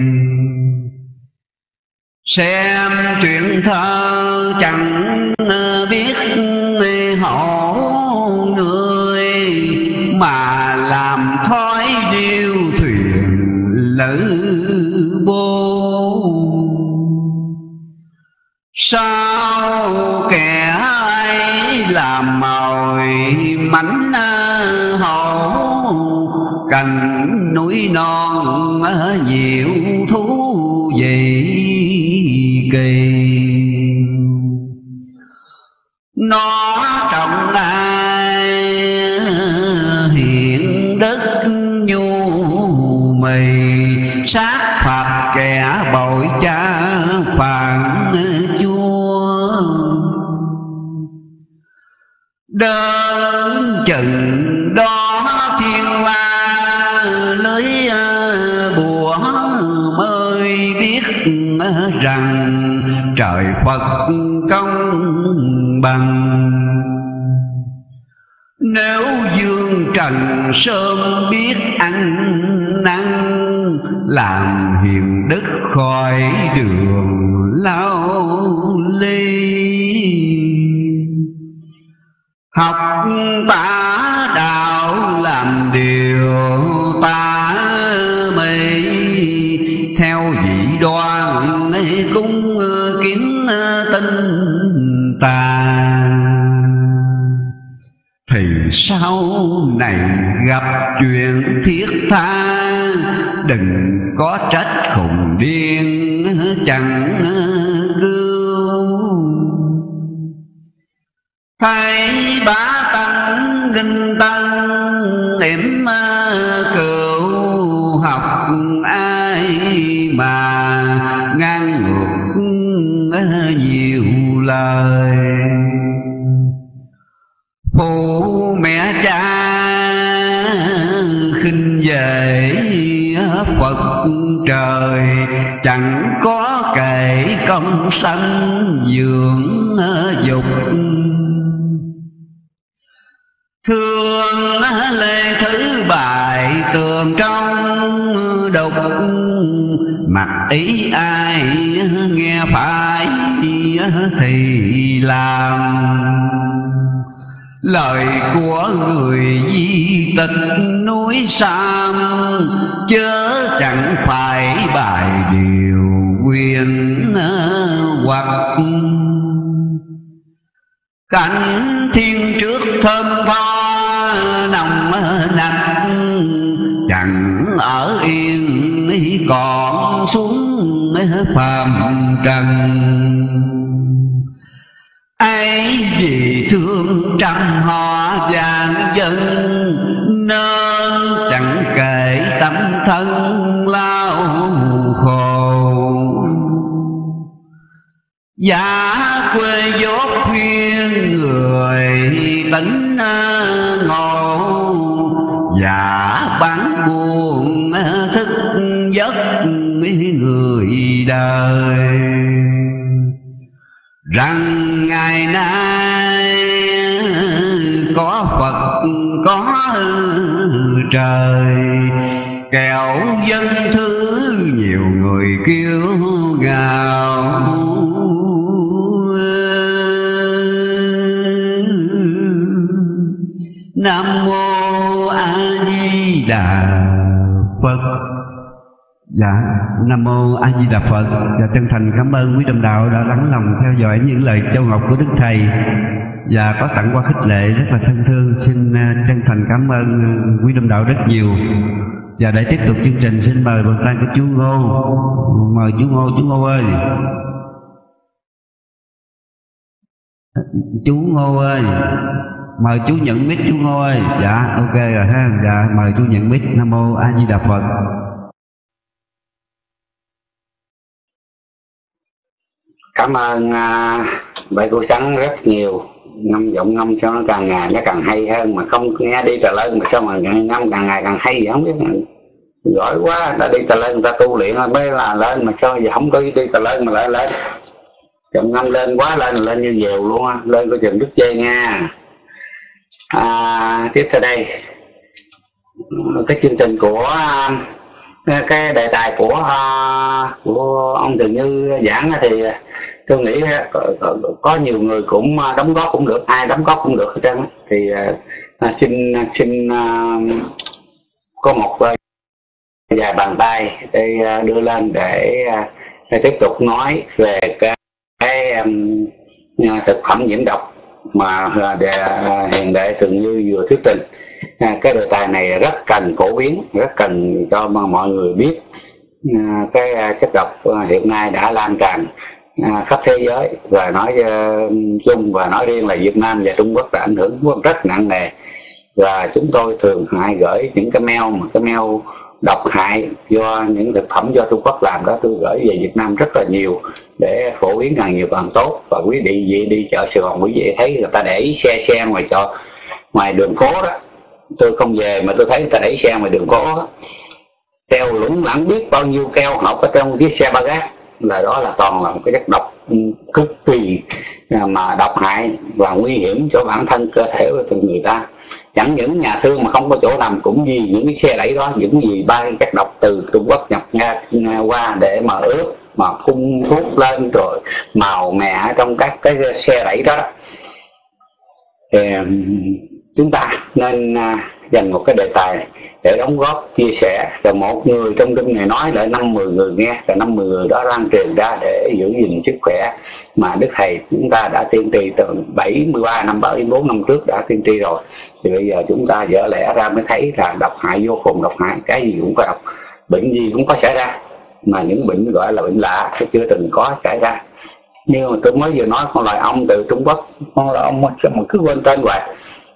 Xem truyện thơ chẳng biết hổ người, mà làm thói điêu thuyền lữ bố. Sao kẻ ấy làm mồi mảnh hổ, cành núi non nhiều thú vị kỳ. Nó trọng ai hiện đức nhu mì, sát phạt kẻ bội cha phản chúa. Đơn chừng đó thiên la lưới bùa mới biết rằng trời Phật công bằng. Nếu dương trần sớm biết ăn năn, làm hiền đức khỏi đường lao ly. Học bá đạo làm điều ta mê, theo dị đoan cúng kiến tinh ta. Thì sau này gặp chuyện thiết tha, đừng có trách khùng điên chẳng cứu. Thấy bá tăng kinh tăng điểm cựu, học ai mà ngang ngược nhiều lời. Phụ mẹ cha khinh về Phật trời, chẳng có kể công sanh dưỡng dục. Thương lê thứ bài tường trong đục, mặc ý ai nghe phải thì làm. Lời của người di tịch núi Sam, chớ chẳng phải bài điều quyền hoặc. Cảnh thiên trước thơm tho nồng nặc, chẳng ở yên còn xuống phàm trần. Ấy vì thương trăm họ vạn dân, nên chẳng kể tâm thân lao khổ. Giả quê dốt khuyên người tính ngộ, giả bán buồn thức giấc người đời. Rằng ngày nay có Phật có trời, kẻo dân thứ nhiều người kêu gào. Nam mô A Di Đà Phật. Dạ, Nam mô A Di Đà Phật. Và chân thành cảm ơn quý đồng đạo đã lắng lòng theo dõi những lời châu ngọc của Đức Thầy và có tặng qua khích lệ rất là thân thương. Xin chân thành cảm ơn quý đồng đạo rất nhiều. Và để tiếp tục chương trình, xin mời bàn tay của chú Ngô. Mời chú Ngô. Chú Ngô ơi, chú Ngô ơi, mời chú nhận mic. Chú Ngô ơi. Dạ ok rồi ha. Dạ mời chú nhận mic. Nam mô A Di Đà Phật. Cảm ơn uh, bài cô Sắn rất nhiều. Ngâm giọng ngâm sao nó càng ngày nó càng hay hơn, mà không nghe đi Tà Lơn mà sao mà ngâm càng ngày càng hay vậy không biết. Giỏi quá, đã đi Tà Lơn người ta tu luyện rồi mới là lên, mà sao giờ không có đi Tà Lơn mà lại lên. Chậm ngâm lên quá lên lên như dèo luôn á, lên coi chừng đứt dây nha. À, tiếp theo đây cái chương trình của cái đề tài của của ông Từ Như giảng thì tôi nghĩ có, có nhiều người cũng đóng góp cũng được, ai đóng góp cũng được hết trơn. Thì à, xin xin à, có một vài bàn tay để đưa lên để, để tiếp tục nói về cái, cái um, thực phẩm nhiễm độc mà để, Hiền Đệ Từ Như vừa thuyết trình. À, cái đề tài này rất cần phổ biến, rất cần cho mọi người biết à, cái chất độc hiện nay đã lan tràn à, khắp thế giới, và nói uh, chung và nói riêng là Việt Nam và Trung Quốc đã ảnh hưởng rất nặng nề. Và chúng tôi thường hại gửi những cái mail mà cái mail độc hại do những thực phẩm do Trung Quốc làm đó, tôi gửi về Việt Nam rất là nhiều để phổ biến càng nhiều càng tốt. Và quý vị đi, đi chợ Sài Gòn quý vị thấy người ta để xe xe ngoài chợ, ngoài đường phố đó, tôi không về mà tôi thấy người ta đẩy xe ngoài đường phố đó, keo lủng lẳng biết bao nhiêu keo học ở trong chiếc xe ba gác, là đó là toàn là một cái chất độc cực kỳ mà độc hại và nguy hiểm cho bản thân cơ thể của từng người ta. Chẳng những nhà thương mà không có chỗ nằm cũng vì những cái xe đẩy đó, những gì ba chất độc từ Trung Quốc nhập nga qua để mà ướp, mà phun thuốc lên rồi màu mè trong các cái xe đẩy đó, đó. Thì chúng ta nên dành một cái đề tài này để đóng góp chia sẻ, rồi một người trong đêm này nói lại năm mười người nghe, rồi năm mười người đó lan truyền ra để giữ gìn sức khỏe mà Đức Thầy chúng ta đã tiên tri từ bảy mươi ba năm, bảy mươi bốn năm trước đã tiên tri rồi. Thì bây giờ chúng ta dở lẽ ra mới thấy là độc hại vô cùng, độc hại cái gì cũng có độc, bệnh gì cũng có xảy ra, mà những bệnh gọi là bệnh lạ chứ chưa từng có xảy ra. Nhưng mà tôi mới vừa nói con loài ong từ Trung Quốc, con loài ong mà cứ quên tên hoài,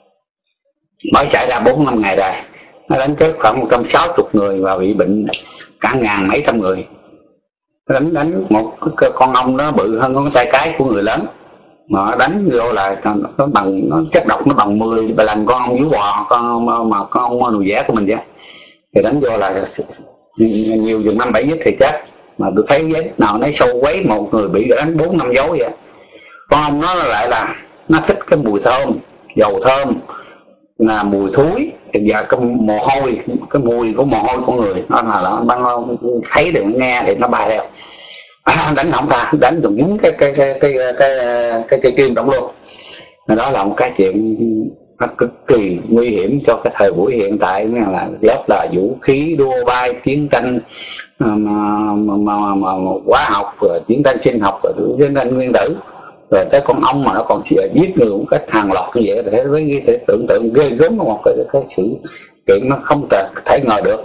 mới xảy ra bốn năm ngày rồi, nó đánh chết khoảng một trăm sáu mươi người và bị bệnh cả ngàn mấy trăm người. Nó đánh đánh một cái con ong nó bự hơn con tay cái của người lớn, mà nó đánh vô là nó bằng, nó chất độc nó bằng mười lần con ong vú bò, con mà con ong đùi vẽ của mình vậy. Thì đánh vô là nhiều dùng năm bảy nhất thì chết. Mà tôi thấy giấy nào nấy sâu quấy một người bị đánh bốn năm dấu vậy. Con ong nó lại là nó thích cái mùi thơm, dầu thơm, là mùi thúi và cái mồ hôi, cái mùi của mồ hôi của người nó là nó thấy được nghe thì nó bay theo. À, đánh không ta, đánh dùng những cái cái cái cái cái cái cây kim động luôn. Đó là một cái chuyện nó cực kỳ nguy hiểm cho cái thời buổi hiện tại, là lớp là vũ khí đua bay, chiến tranh mà, mà, mà, mà, mà hóa học, rồi chiến tranh sinh học, rồi chiến tranh nguyên tử, rồi tới con ong mà nó còn giết người một cách hàng loạt như vậy, để với thể tưởng tượng ghê gớm một cái, cái sự kiện nó không thể ngờ được.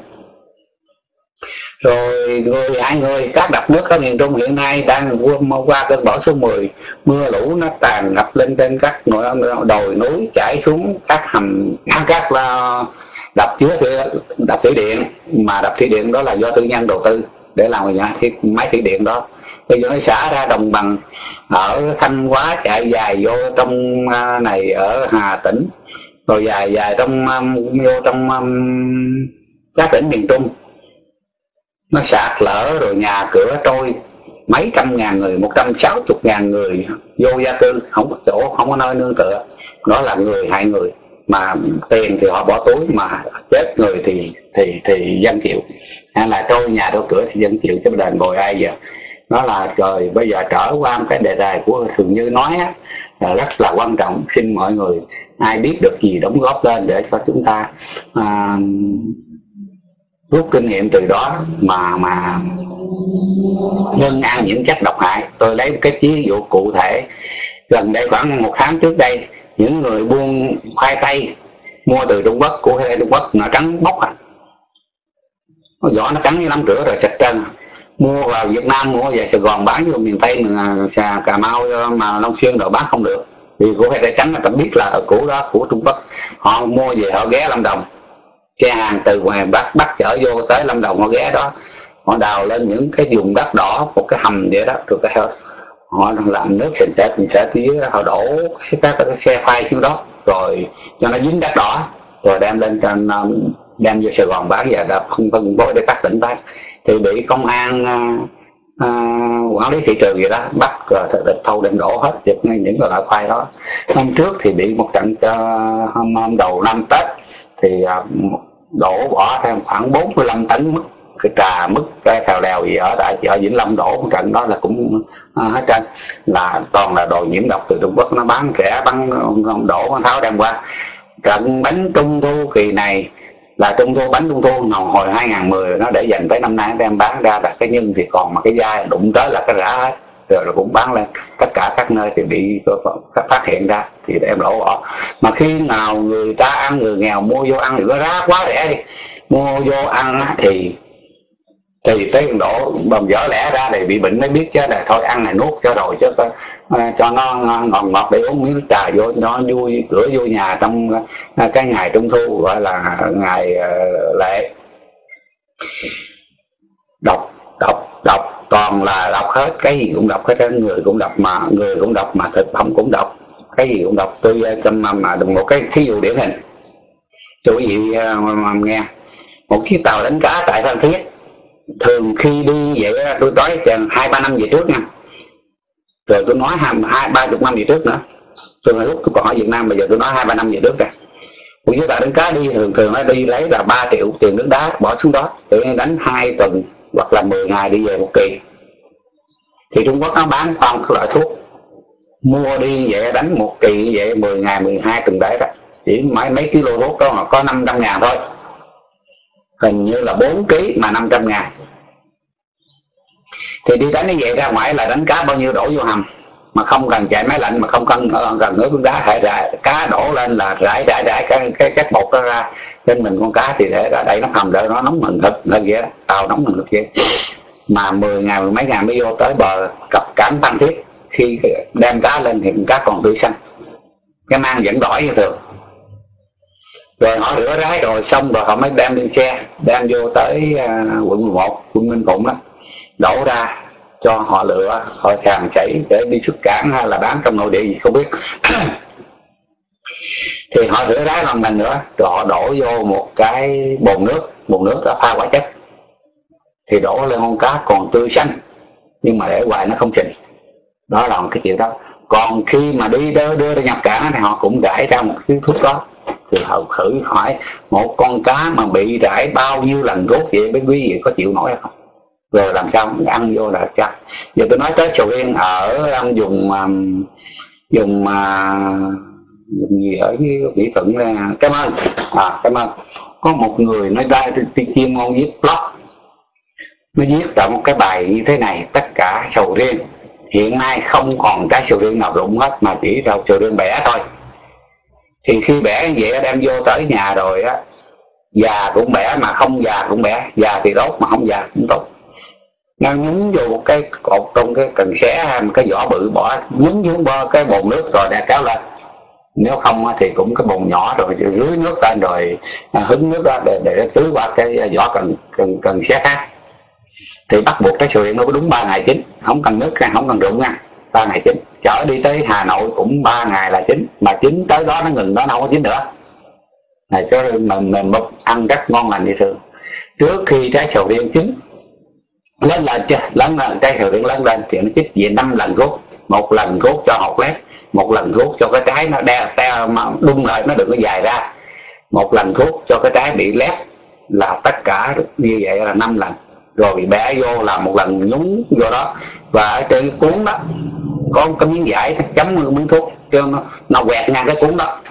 Rồi người hai người các đập nước ở miền Trung hiện nay đang qua cơn bão số mười, mưa lũ nó tràn ngập lên trên các đồi núi, chảy xuống các hầm, các đập chứa đập thủy điện, mà đập thủy điện đó là do tư nhân đầu tư để làm nhà thiết máy thủy điện đó. Bây giờ nó xả ra đồng bằng ở Thanh Hóa, chạy dài vô trong này ở Hà Tĩnh, rồi dài dài trong vô trong các tỉnh miền Trung, nó sạt lở rồi nhà cửa trôi, mấy trăm ngàn người, một trăm sáu mươi ngàn người vô gia cư, không có chỗ, không có nơi nương tựa. Đó là người hại người, mà tiền thì họ bỏ túi, mà chết người thì thì thì dân chịu, hay là trôi nhà trôi cửa thì dân chịu, chứ đền bồi ai giờ. Nó là rồi bây giờ trở qua một cái đề tài của Thường Như nói á, là rất là quan trọng. Xin mọi người ai biết được gì đóng góp lên để cho chúng ta à, rút kinh nghiệm từ đó mà mà ngưng ăn những chất độc hại. Tôi lấy một cái ví dụ cụ thể, gần đây khoảng một tháng trước đây, những người buôn khoai tây mua từ Trung Quốc, của Trung Quốc nó trắng bóc à, nó vỏ nó trắng như lắm rửa rồi sạch trơn. Mua vào Việt Nam, mua về Sài Gòn bán vô miền Tây, Cà, Cà Mau mà Long Xuyên rồi bán không được, vì của khoai tây trắng người ta biết là ở củ đó của Trung Quốc. Họ mua về họ ghé Lâm Đồng, xe hàng từ ngoài Bắc Bắc chở vô tới Lâm Đồng, họ ghé đó, họ đào lên những cái vùng đất đỏ, một cái hầm vậy đó, rồi cái họ làm nước sền sệt mình sẽ phía họ đổ các cái xe khoai xuống đó, rồi cho nó dính đất đỏ, rồi đem lên trên đem vô Sài Gòn bán, và đã phân phân bố để các tỉnh bán. Thì bị công an à, quản lý thị trường gì đó, bắt thịt thâu đem đổ hết những loại khoai đó. Năm trước thì bị một trận hôm, hôm đầu năm Tết thì đổ bỏ thêm khoảng bốn mươi lăm tấn mứt, cái trà mứt cái thèo lèo gì ở tại chợ Vĩnh Long đổ một trận đó là cũng uh, hết trơn, là toàn là đồ nhiễm độc từ Trung Quốc nó bán rẻ, bán đổ con tháo đem qua. Trận bánh trung thu kỳ này là trung thu bánh trung thu nào hồi hai nghìn mười nó để dành tới năm nay đem bán ra, là cái nhân thì còn mà cái dai đụng tới là cái rã hết, rồi rồi cũng bán lên tất cả các nơi thì bị phát hiện ra thì đem đổ bỏ. Mà khi nào người ta ăn, người nghèo mua vô ăn thì nó giá quá rẻ đi, mua vô ăn thì thì tới đổ bầm dở lẻ ra thì bị bệnh mới biết chứ, là thôi ăn này nuốt cho rồi chứ cho nó ngọt ngọt để uống miếng trà vô nó vui, cửa vô nhà trong cái ngày trung thu gọi là ngày lễ. Đọc đọc đọc toàn là đọc hết, cái gì cũng đọc hết, người cũng đọc mà người cũng đọc mà thực phẩm cũng đọc, cái gì cũng đọc. Tôi trong mà đừng một cái thí dụ điển hình cho quý vị mà nghe. Một chiếc tàu đánh cá tại Phan Thiết, thường khi đi vậy tôi nói chừng hai ba năm về trước nha, rồi tôi nói hai hai ba chục năm về trước nữa, tôi lúc tôi còn ở Việt Nam, bây giờ tôi nói hai ba năm về trước rồi. Một chiếc tàu đánh cá đi thường thường nó đi lấy là ba triệu tiền nước đá bỏ xuống đó để đánh hai tuần hoặc là mười ngày đi về một kỳ. Thì Trung Quốc nó bán không cái loại thuốc mua đi vậy đánh một kỳ vậy mười ngày mười hai tuần đấy đó, chỉ mấy mấy kilo thuốc đó mà có năm trăm ngàn thôi, hình như là bốn ký mà năm trăm ngàn. Thì đi đánh như vậy ra ngoài là đánh cá bao nhiêu đổ vô hầm mà không cần chạy máy lạnh, mà không cần cần nước đá, hệ rải cá đổ lên là rải rải rải cái cái cái bột đó ra trên mình con cá, thì để đẩy nó hầm để nó nóng mừng thực hơn vậy đó, tàu nóng mừng thực vậy. Mà mười ngày mười mấy ngày mới vô tới bờ cập cảng Phan Thiết, khi đem cá lên thì cá còn tươi xanh, cái mang vẫn đỏ như thường. Rồi họ rửa rái rồi xong rồi họ mới đem lên xe, đem vô tới uh, quận mười một, quận Ninh Phụng đó, đổ ra cho họ lựa, họ sàn sảy để đi xuất cảng hay là bán trong nội địa gì không biết. Thì họ rửa rái lần lần nữa, rồi họ đổ vô một cái bồn nước, bồn nước đã pha hóa chất, thì đổ lên con cá còn tươi xanh, nhưng mà để hoài nó không xịn. Đó là cái chuyện đó. Còn khi mà đi đưa, đưa ra nhập cảng thì họ cũng rải ra một cái thuốc đó. Thì họ thử hỏi một con cá mà bị rải bao nhiêu lần thuốc vậy mấy quý vị có chịu nổi hay không? Rồi làm sao ăn vô là sao? Giờ tôi nói tới sầu riêng ở um, dùng um, dùng uh, dùng gì ở Mỹ Thuận là cảm ơn à, cảm ơn. Có một người nói ra chuyên môn viết blog, nó viết ra một cái bài như thế này: tất cả sầu riêng hiện nay không còn trái sầu riêng nào rụng hết, mà chỉ rau sầu riêng bẻ thôi. Thì khi bẻ như vậy đem vô tới nhà rồi á, già cũng bẻ mà không già cũng bẻ, già thì đốt mà không già cũng tốt. Nó nhúng vô một cái cột trong cái cần xé hay một cái vỏ bự, bỏ nhúng xuống bơ cái bồn nước rồi để kéo lên. Nếu không thì cũng cái bồn nhỏ rồi rưới nước lên rồi hứng nước ra để để tưới qua cái vỏ cần cần cần xé khác. Thì bắt buộc trái sầu riêng nó có đúng ba ngày chín, không cần nước nha, không cần rụng nha, ba ngày chín. Chở đi tới Hà Nội cũng ba ngày là chín, mà chín tới đó nó ngừng đó, nó không có chín nữa. Này cho nên mình mình ăn rất ngon lành như thường. Trước khi trái sầu riêng chín lớn lên chưa, lớn lên trái sầu riêng lớn lên thì nó chích về năm lần thuốc, một lần thuốc cho hột lép, một lần thuốc cho cái trái nó đeo teo mà đung lại nó đừng có dài ra, một lần thuốc cho cái trái bị lép, là tất cả như vậy là năm lần. Rồi bị bẻ vô là một lần nhúng vô đó, và ở trên cái cuốn đó có cái miếng vải chấm miếng thuốc cho nó, nó quẹt ngang cái cuốn đó.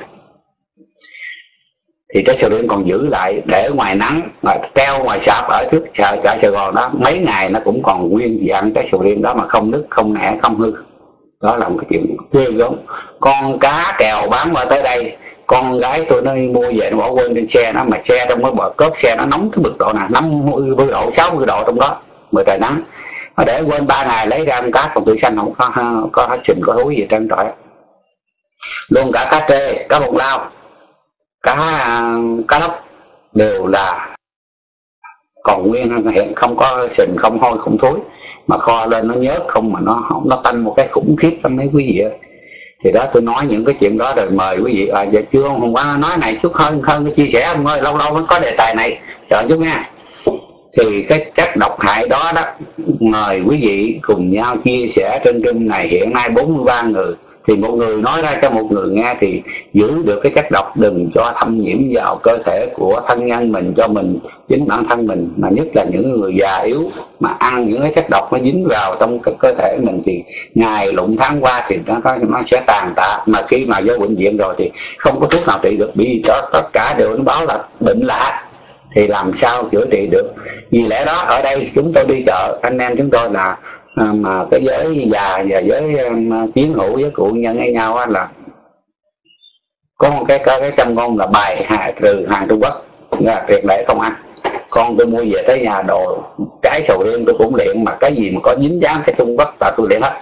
Thì trái sầu riêng còn giữ lại để ngoài nắng, mà treo ngoài sạp ở trước chợ chợ Sài Gòn đó, mấy ngày nó cũng còn nguyên dạng trái sầu riêng đó mà không nứt, không nẻ, không hư. Đó là một cái chuyện ghê gớm. Con cá kèo bán qua tới đây, con gái tôi nó đi mua về nó bỏ quên trên xe nó, mà xe trong cái bờ cốp xe nó nóng tới mức độ nào năm mươi độ, sáu mươi độ trong đó, mười trời nắng. Nó để quên ba ngày lấy ra con cá còn tươi xanh, không có có hết sình có thúi gì trơn trọi. Luôn cả cá trê, cá bông lao, cá cá lóc đều là còn nguyên, hiện không có sình, không hôi, không thối, mà kho lên nó nhớt không, mà nó không, nó tanh một cái khủng khiếp lắm mấy quý vị ơi. Thì đó tôi nói những cái chuyện đó rồi mời quý vị à, giờ chưa hôm qua nói này chút hơn hơn chia sẻ ông ơi, lâu lâu mới có đề tài này, chờ chút nha. Thì cái chất độc hại đó đó, mời quý vị cùng nhau chia sẻ. Trên room này hiện nay bốn mươi ba người, thì một người nói ra cho một người nghe thì giữ được cái chất độc, đừng cho thâm nhiễm vào cơ thể của thân nhân mình, cho mình, chính bản thân mình, mà nhất là những người già yếu mà ăn những cái chất độc nó dính vào trong cái cơ thể mình thì ngày lụng tháng qua thì nó nó sẽ tàn tạ, mà khi mà vô bệnh viện rồi thì không có thuốc nào trị được, vì đó tất cả đều nó báo là bệnh lạ thì làm sao chữa trị được. Vì lẽ đó ở đây chúng tôi đi chợ, anh em chúng tôi là à, mà cái giới già và giới um, chiến hữu với cụ nhân với nhau á, là có một cái cái, cái trong ngôn là bài hạ trừ hàng Trung Quốc, là tuyệt để không ăn. Con tôi mua về tới nhà đồ trái sầu riêng tôi cũng luyện, mà cái gì mà có dính dáng cái Trung Quốc là tôi luyện hết.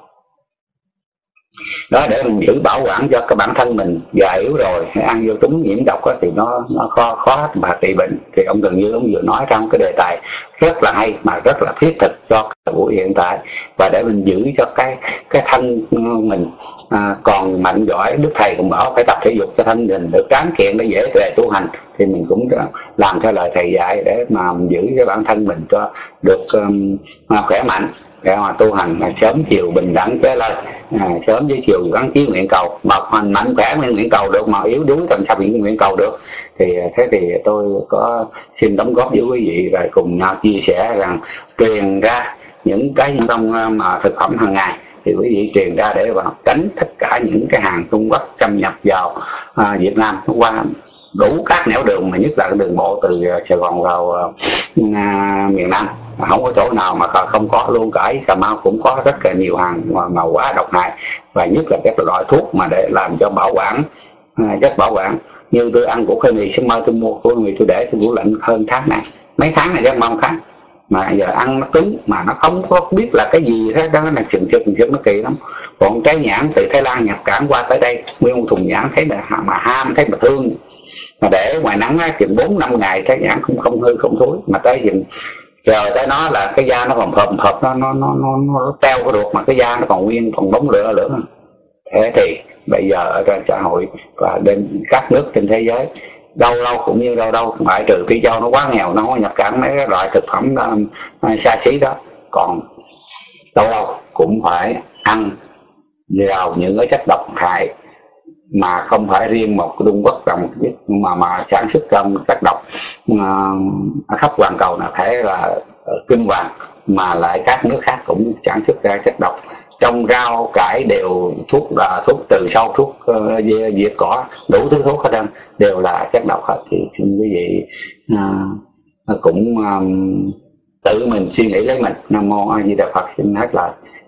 Đó, để mình giữ bảo quản cho cái bản thân mình già yếu rồi ăn vô trúng nhiễm độc thì nó nó khó khó mà trị bệnh. Thì ông gần như ông vừa nói trong cái đề tài rất là hay mà rất là thiết thực cho cái buổi hiện tại, và để mình giữ cho cái cái thân mình à, còn mạnh giỏi. Đức thầy cũng bảo phải tập thể dục cho thân mình được tráng kiện để dễ về tu hành, thì mình cũng làm theo lời thầy dạy để mà giữ cái bản thân mình cho được um, khỏe mạnh, để mà tu hành là sớm chiều bình đẳng trở lên, à, sớm với chiều gắn chí nguyện cầu, mà hành mạnh khỏe mới nguyện cầu được, mà yếu đuối làm sao bị nguyện cầu được. Thì thế thì tôi có xin đóng góp với quý vị và cùng nhau chia sẻ rằng truyền ra những cái trong mà thực phẩm hàng ngày thì quý vị truyền ra để mà tránh tất cả những cái hàng Trung Quốc xâm nhập vào à, Việt Nam qua đủ các nẻo đường, mà nhất là đường bộ từ Sài Gòn vào à, miền Nam. Không có chỗ nào mà không có luôn, cả Cà Mau cũng có rất là nhiều hàng mà, mà quá độc hại, và nhất là các loại thuốc mà để làm cho bảo quản à, chất bảo quản. Như tôi ăn của Khơi Mì Sớm Mơ, tôi mua của Khơi Mì tôi để tôi tủ lạnh hơn tháng này, mấy tháng này chứ mong tháng, mà giờ ăn nó cứng mà nó không có biết là cái gì thế đó, là chừng chừng chừng nó kỳ lắm. Còn trái nhãn từ Thái Lan nhập cảng qua tới đây, nguyên một thùng nhãn thấy là mà ham, thấy mà thương, mà để ngoài nắng á, chừng bốn năm ngày trái nhãn không không hư không thối, mà tới chừng chờ tới nó là cái da nó còn phập phập nó nó nó nó, nó teo có được, mà cái da nó còn nguyên còn bóng lửa lửa. Thế thì bây giờ ở trên xã hội và bên các nước trên thế giới đâu đâu cũng như đâu đâu, ngoại trừ Phi Châu nó quá nghèo, nó không nhập cảng mấy cái loại thực phẩm đó, xa xí đó, còn đâu đâu cũng phải ăn vào những cái chất độc hại, mà không phải riêng một cái Trung Quốc là một cái mà mà sản xuất trong chất độc uh, khắp toàn cầu là phải là uh, kinh hoàng, mà lại các nước khác cũng sản xuất ra chất độc. Trong rau cải đều thuốc là thuốc trừ sâu, thuốc uh, diệt cỏ, đủ thứ thuốc hết trơn đều là chất độc hết. Thì xin quý vị uh, cũng um, tự mình suy nghĩ lấy mình. Nam mô A Di Đà Phật. Xin hết lời.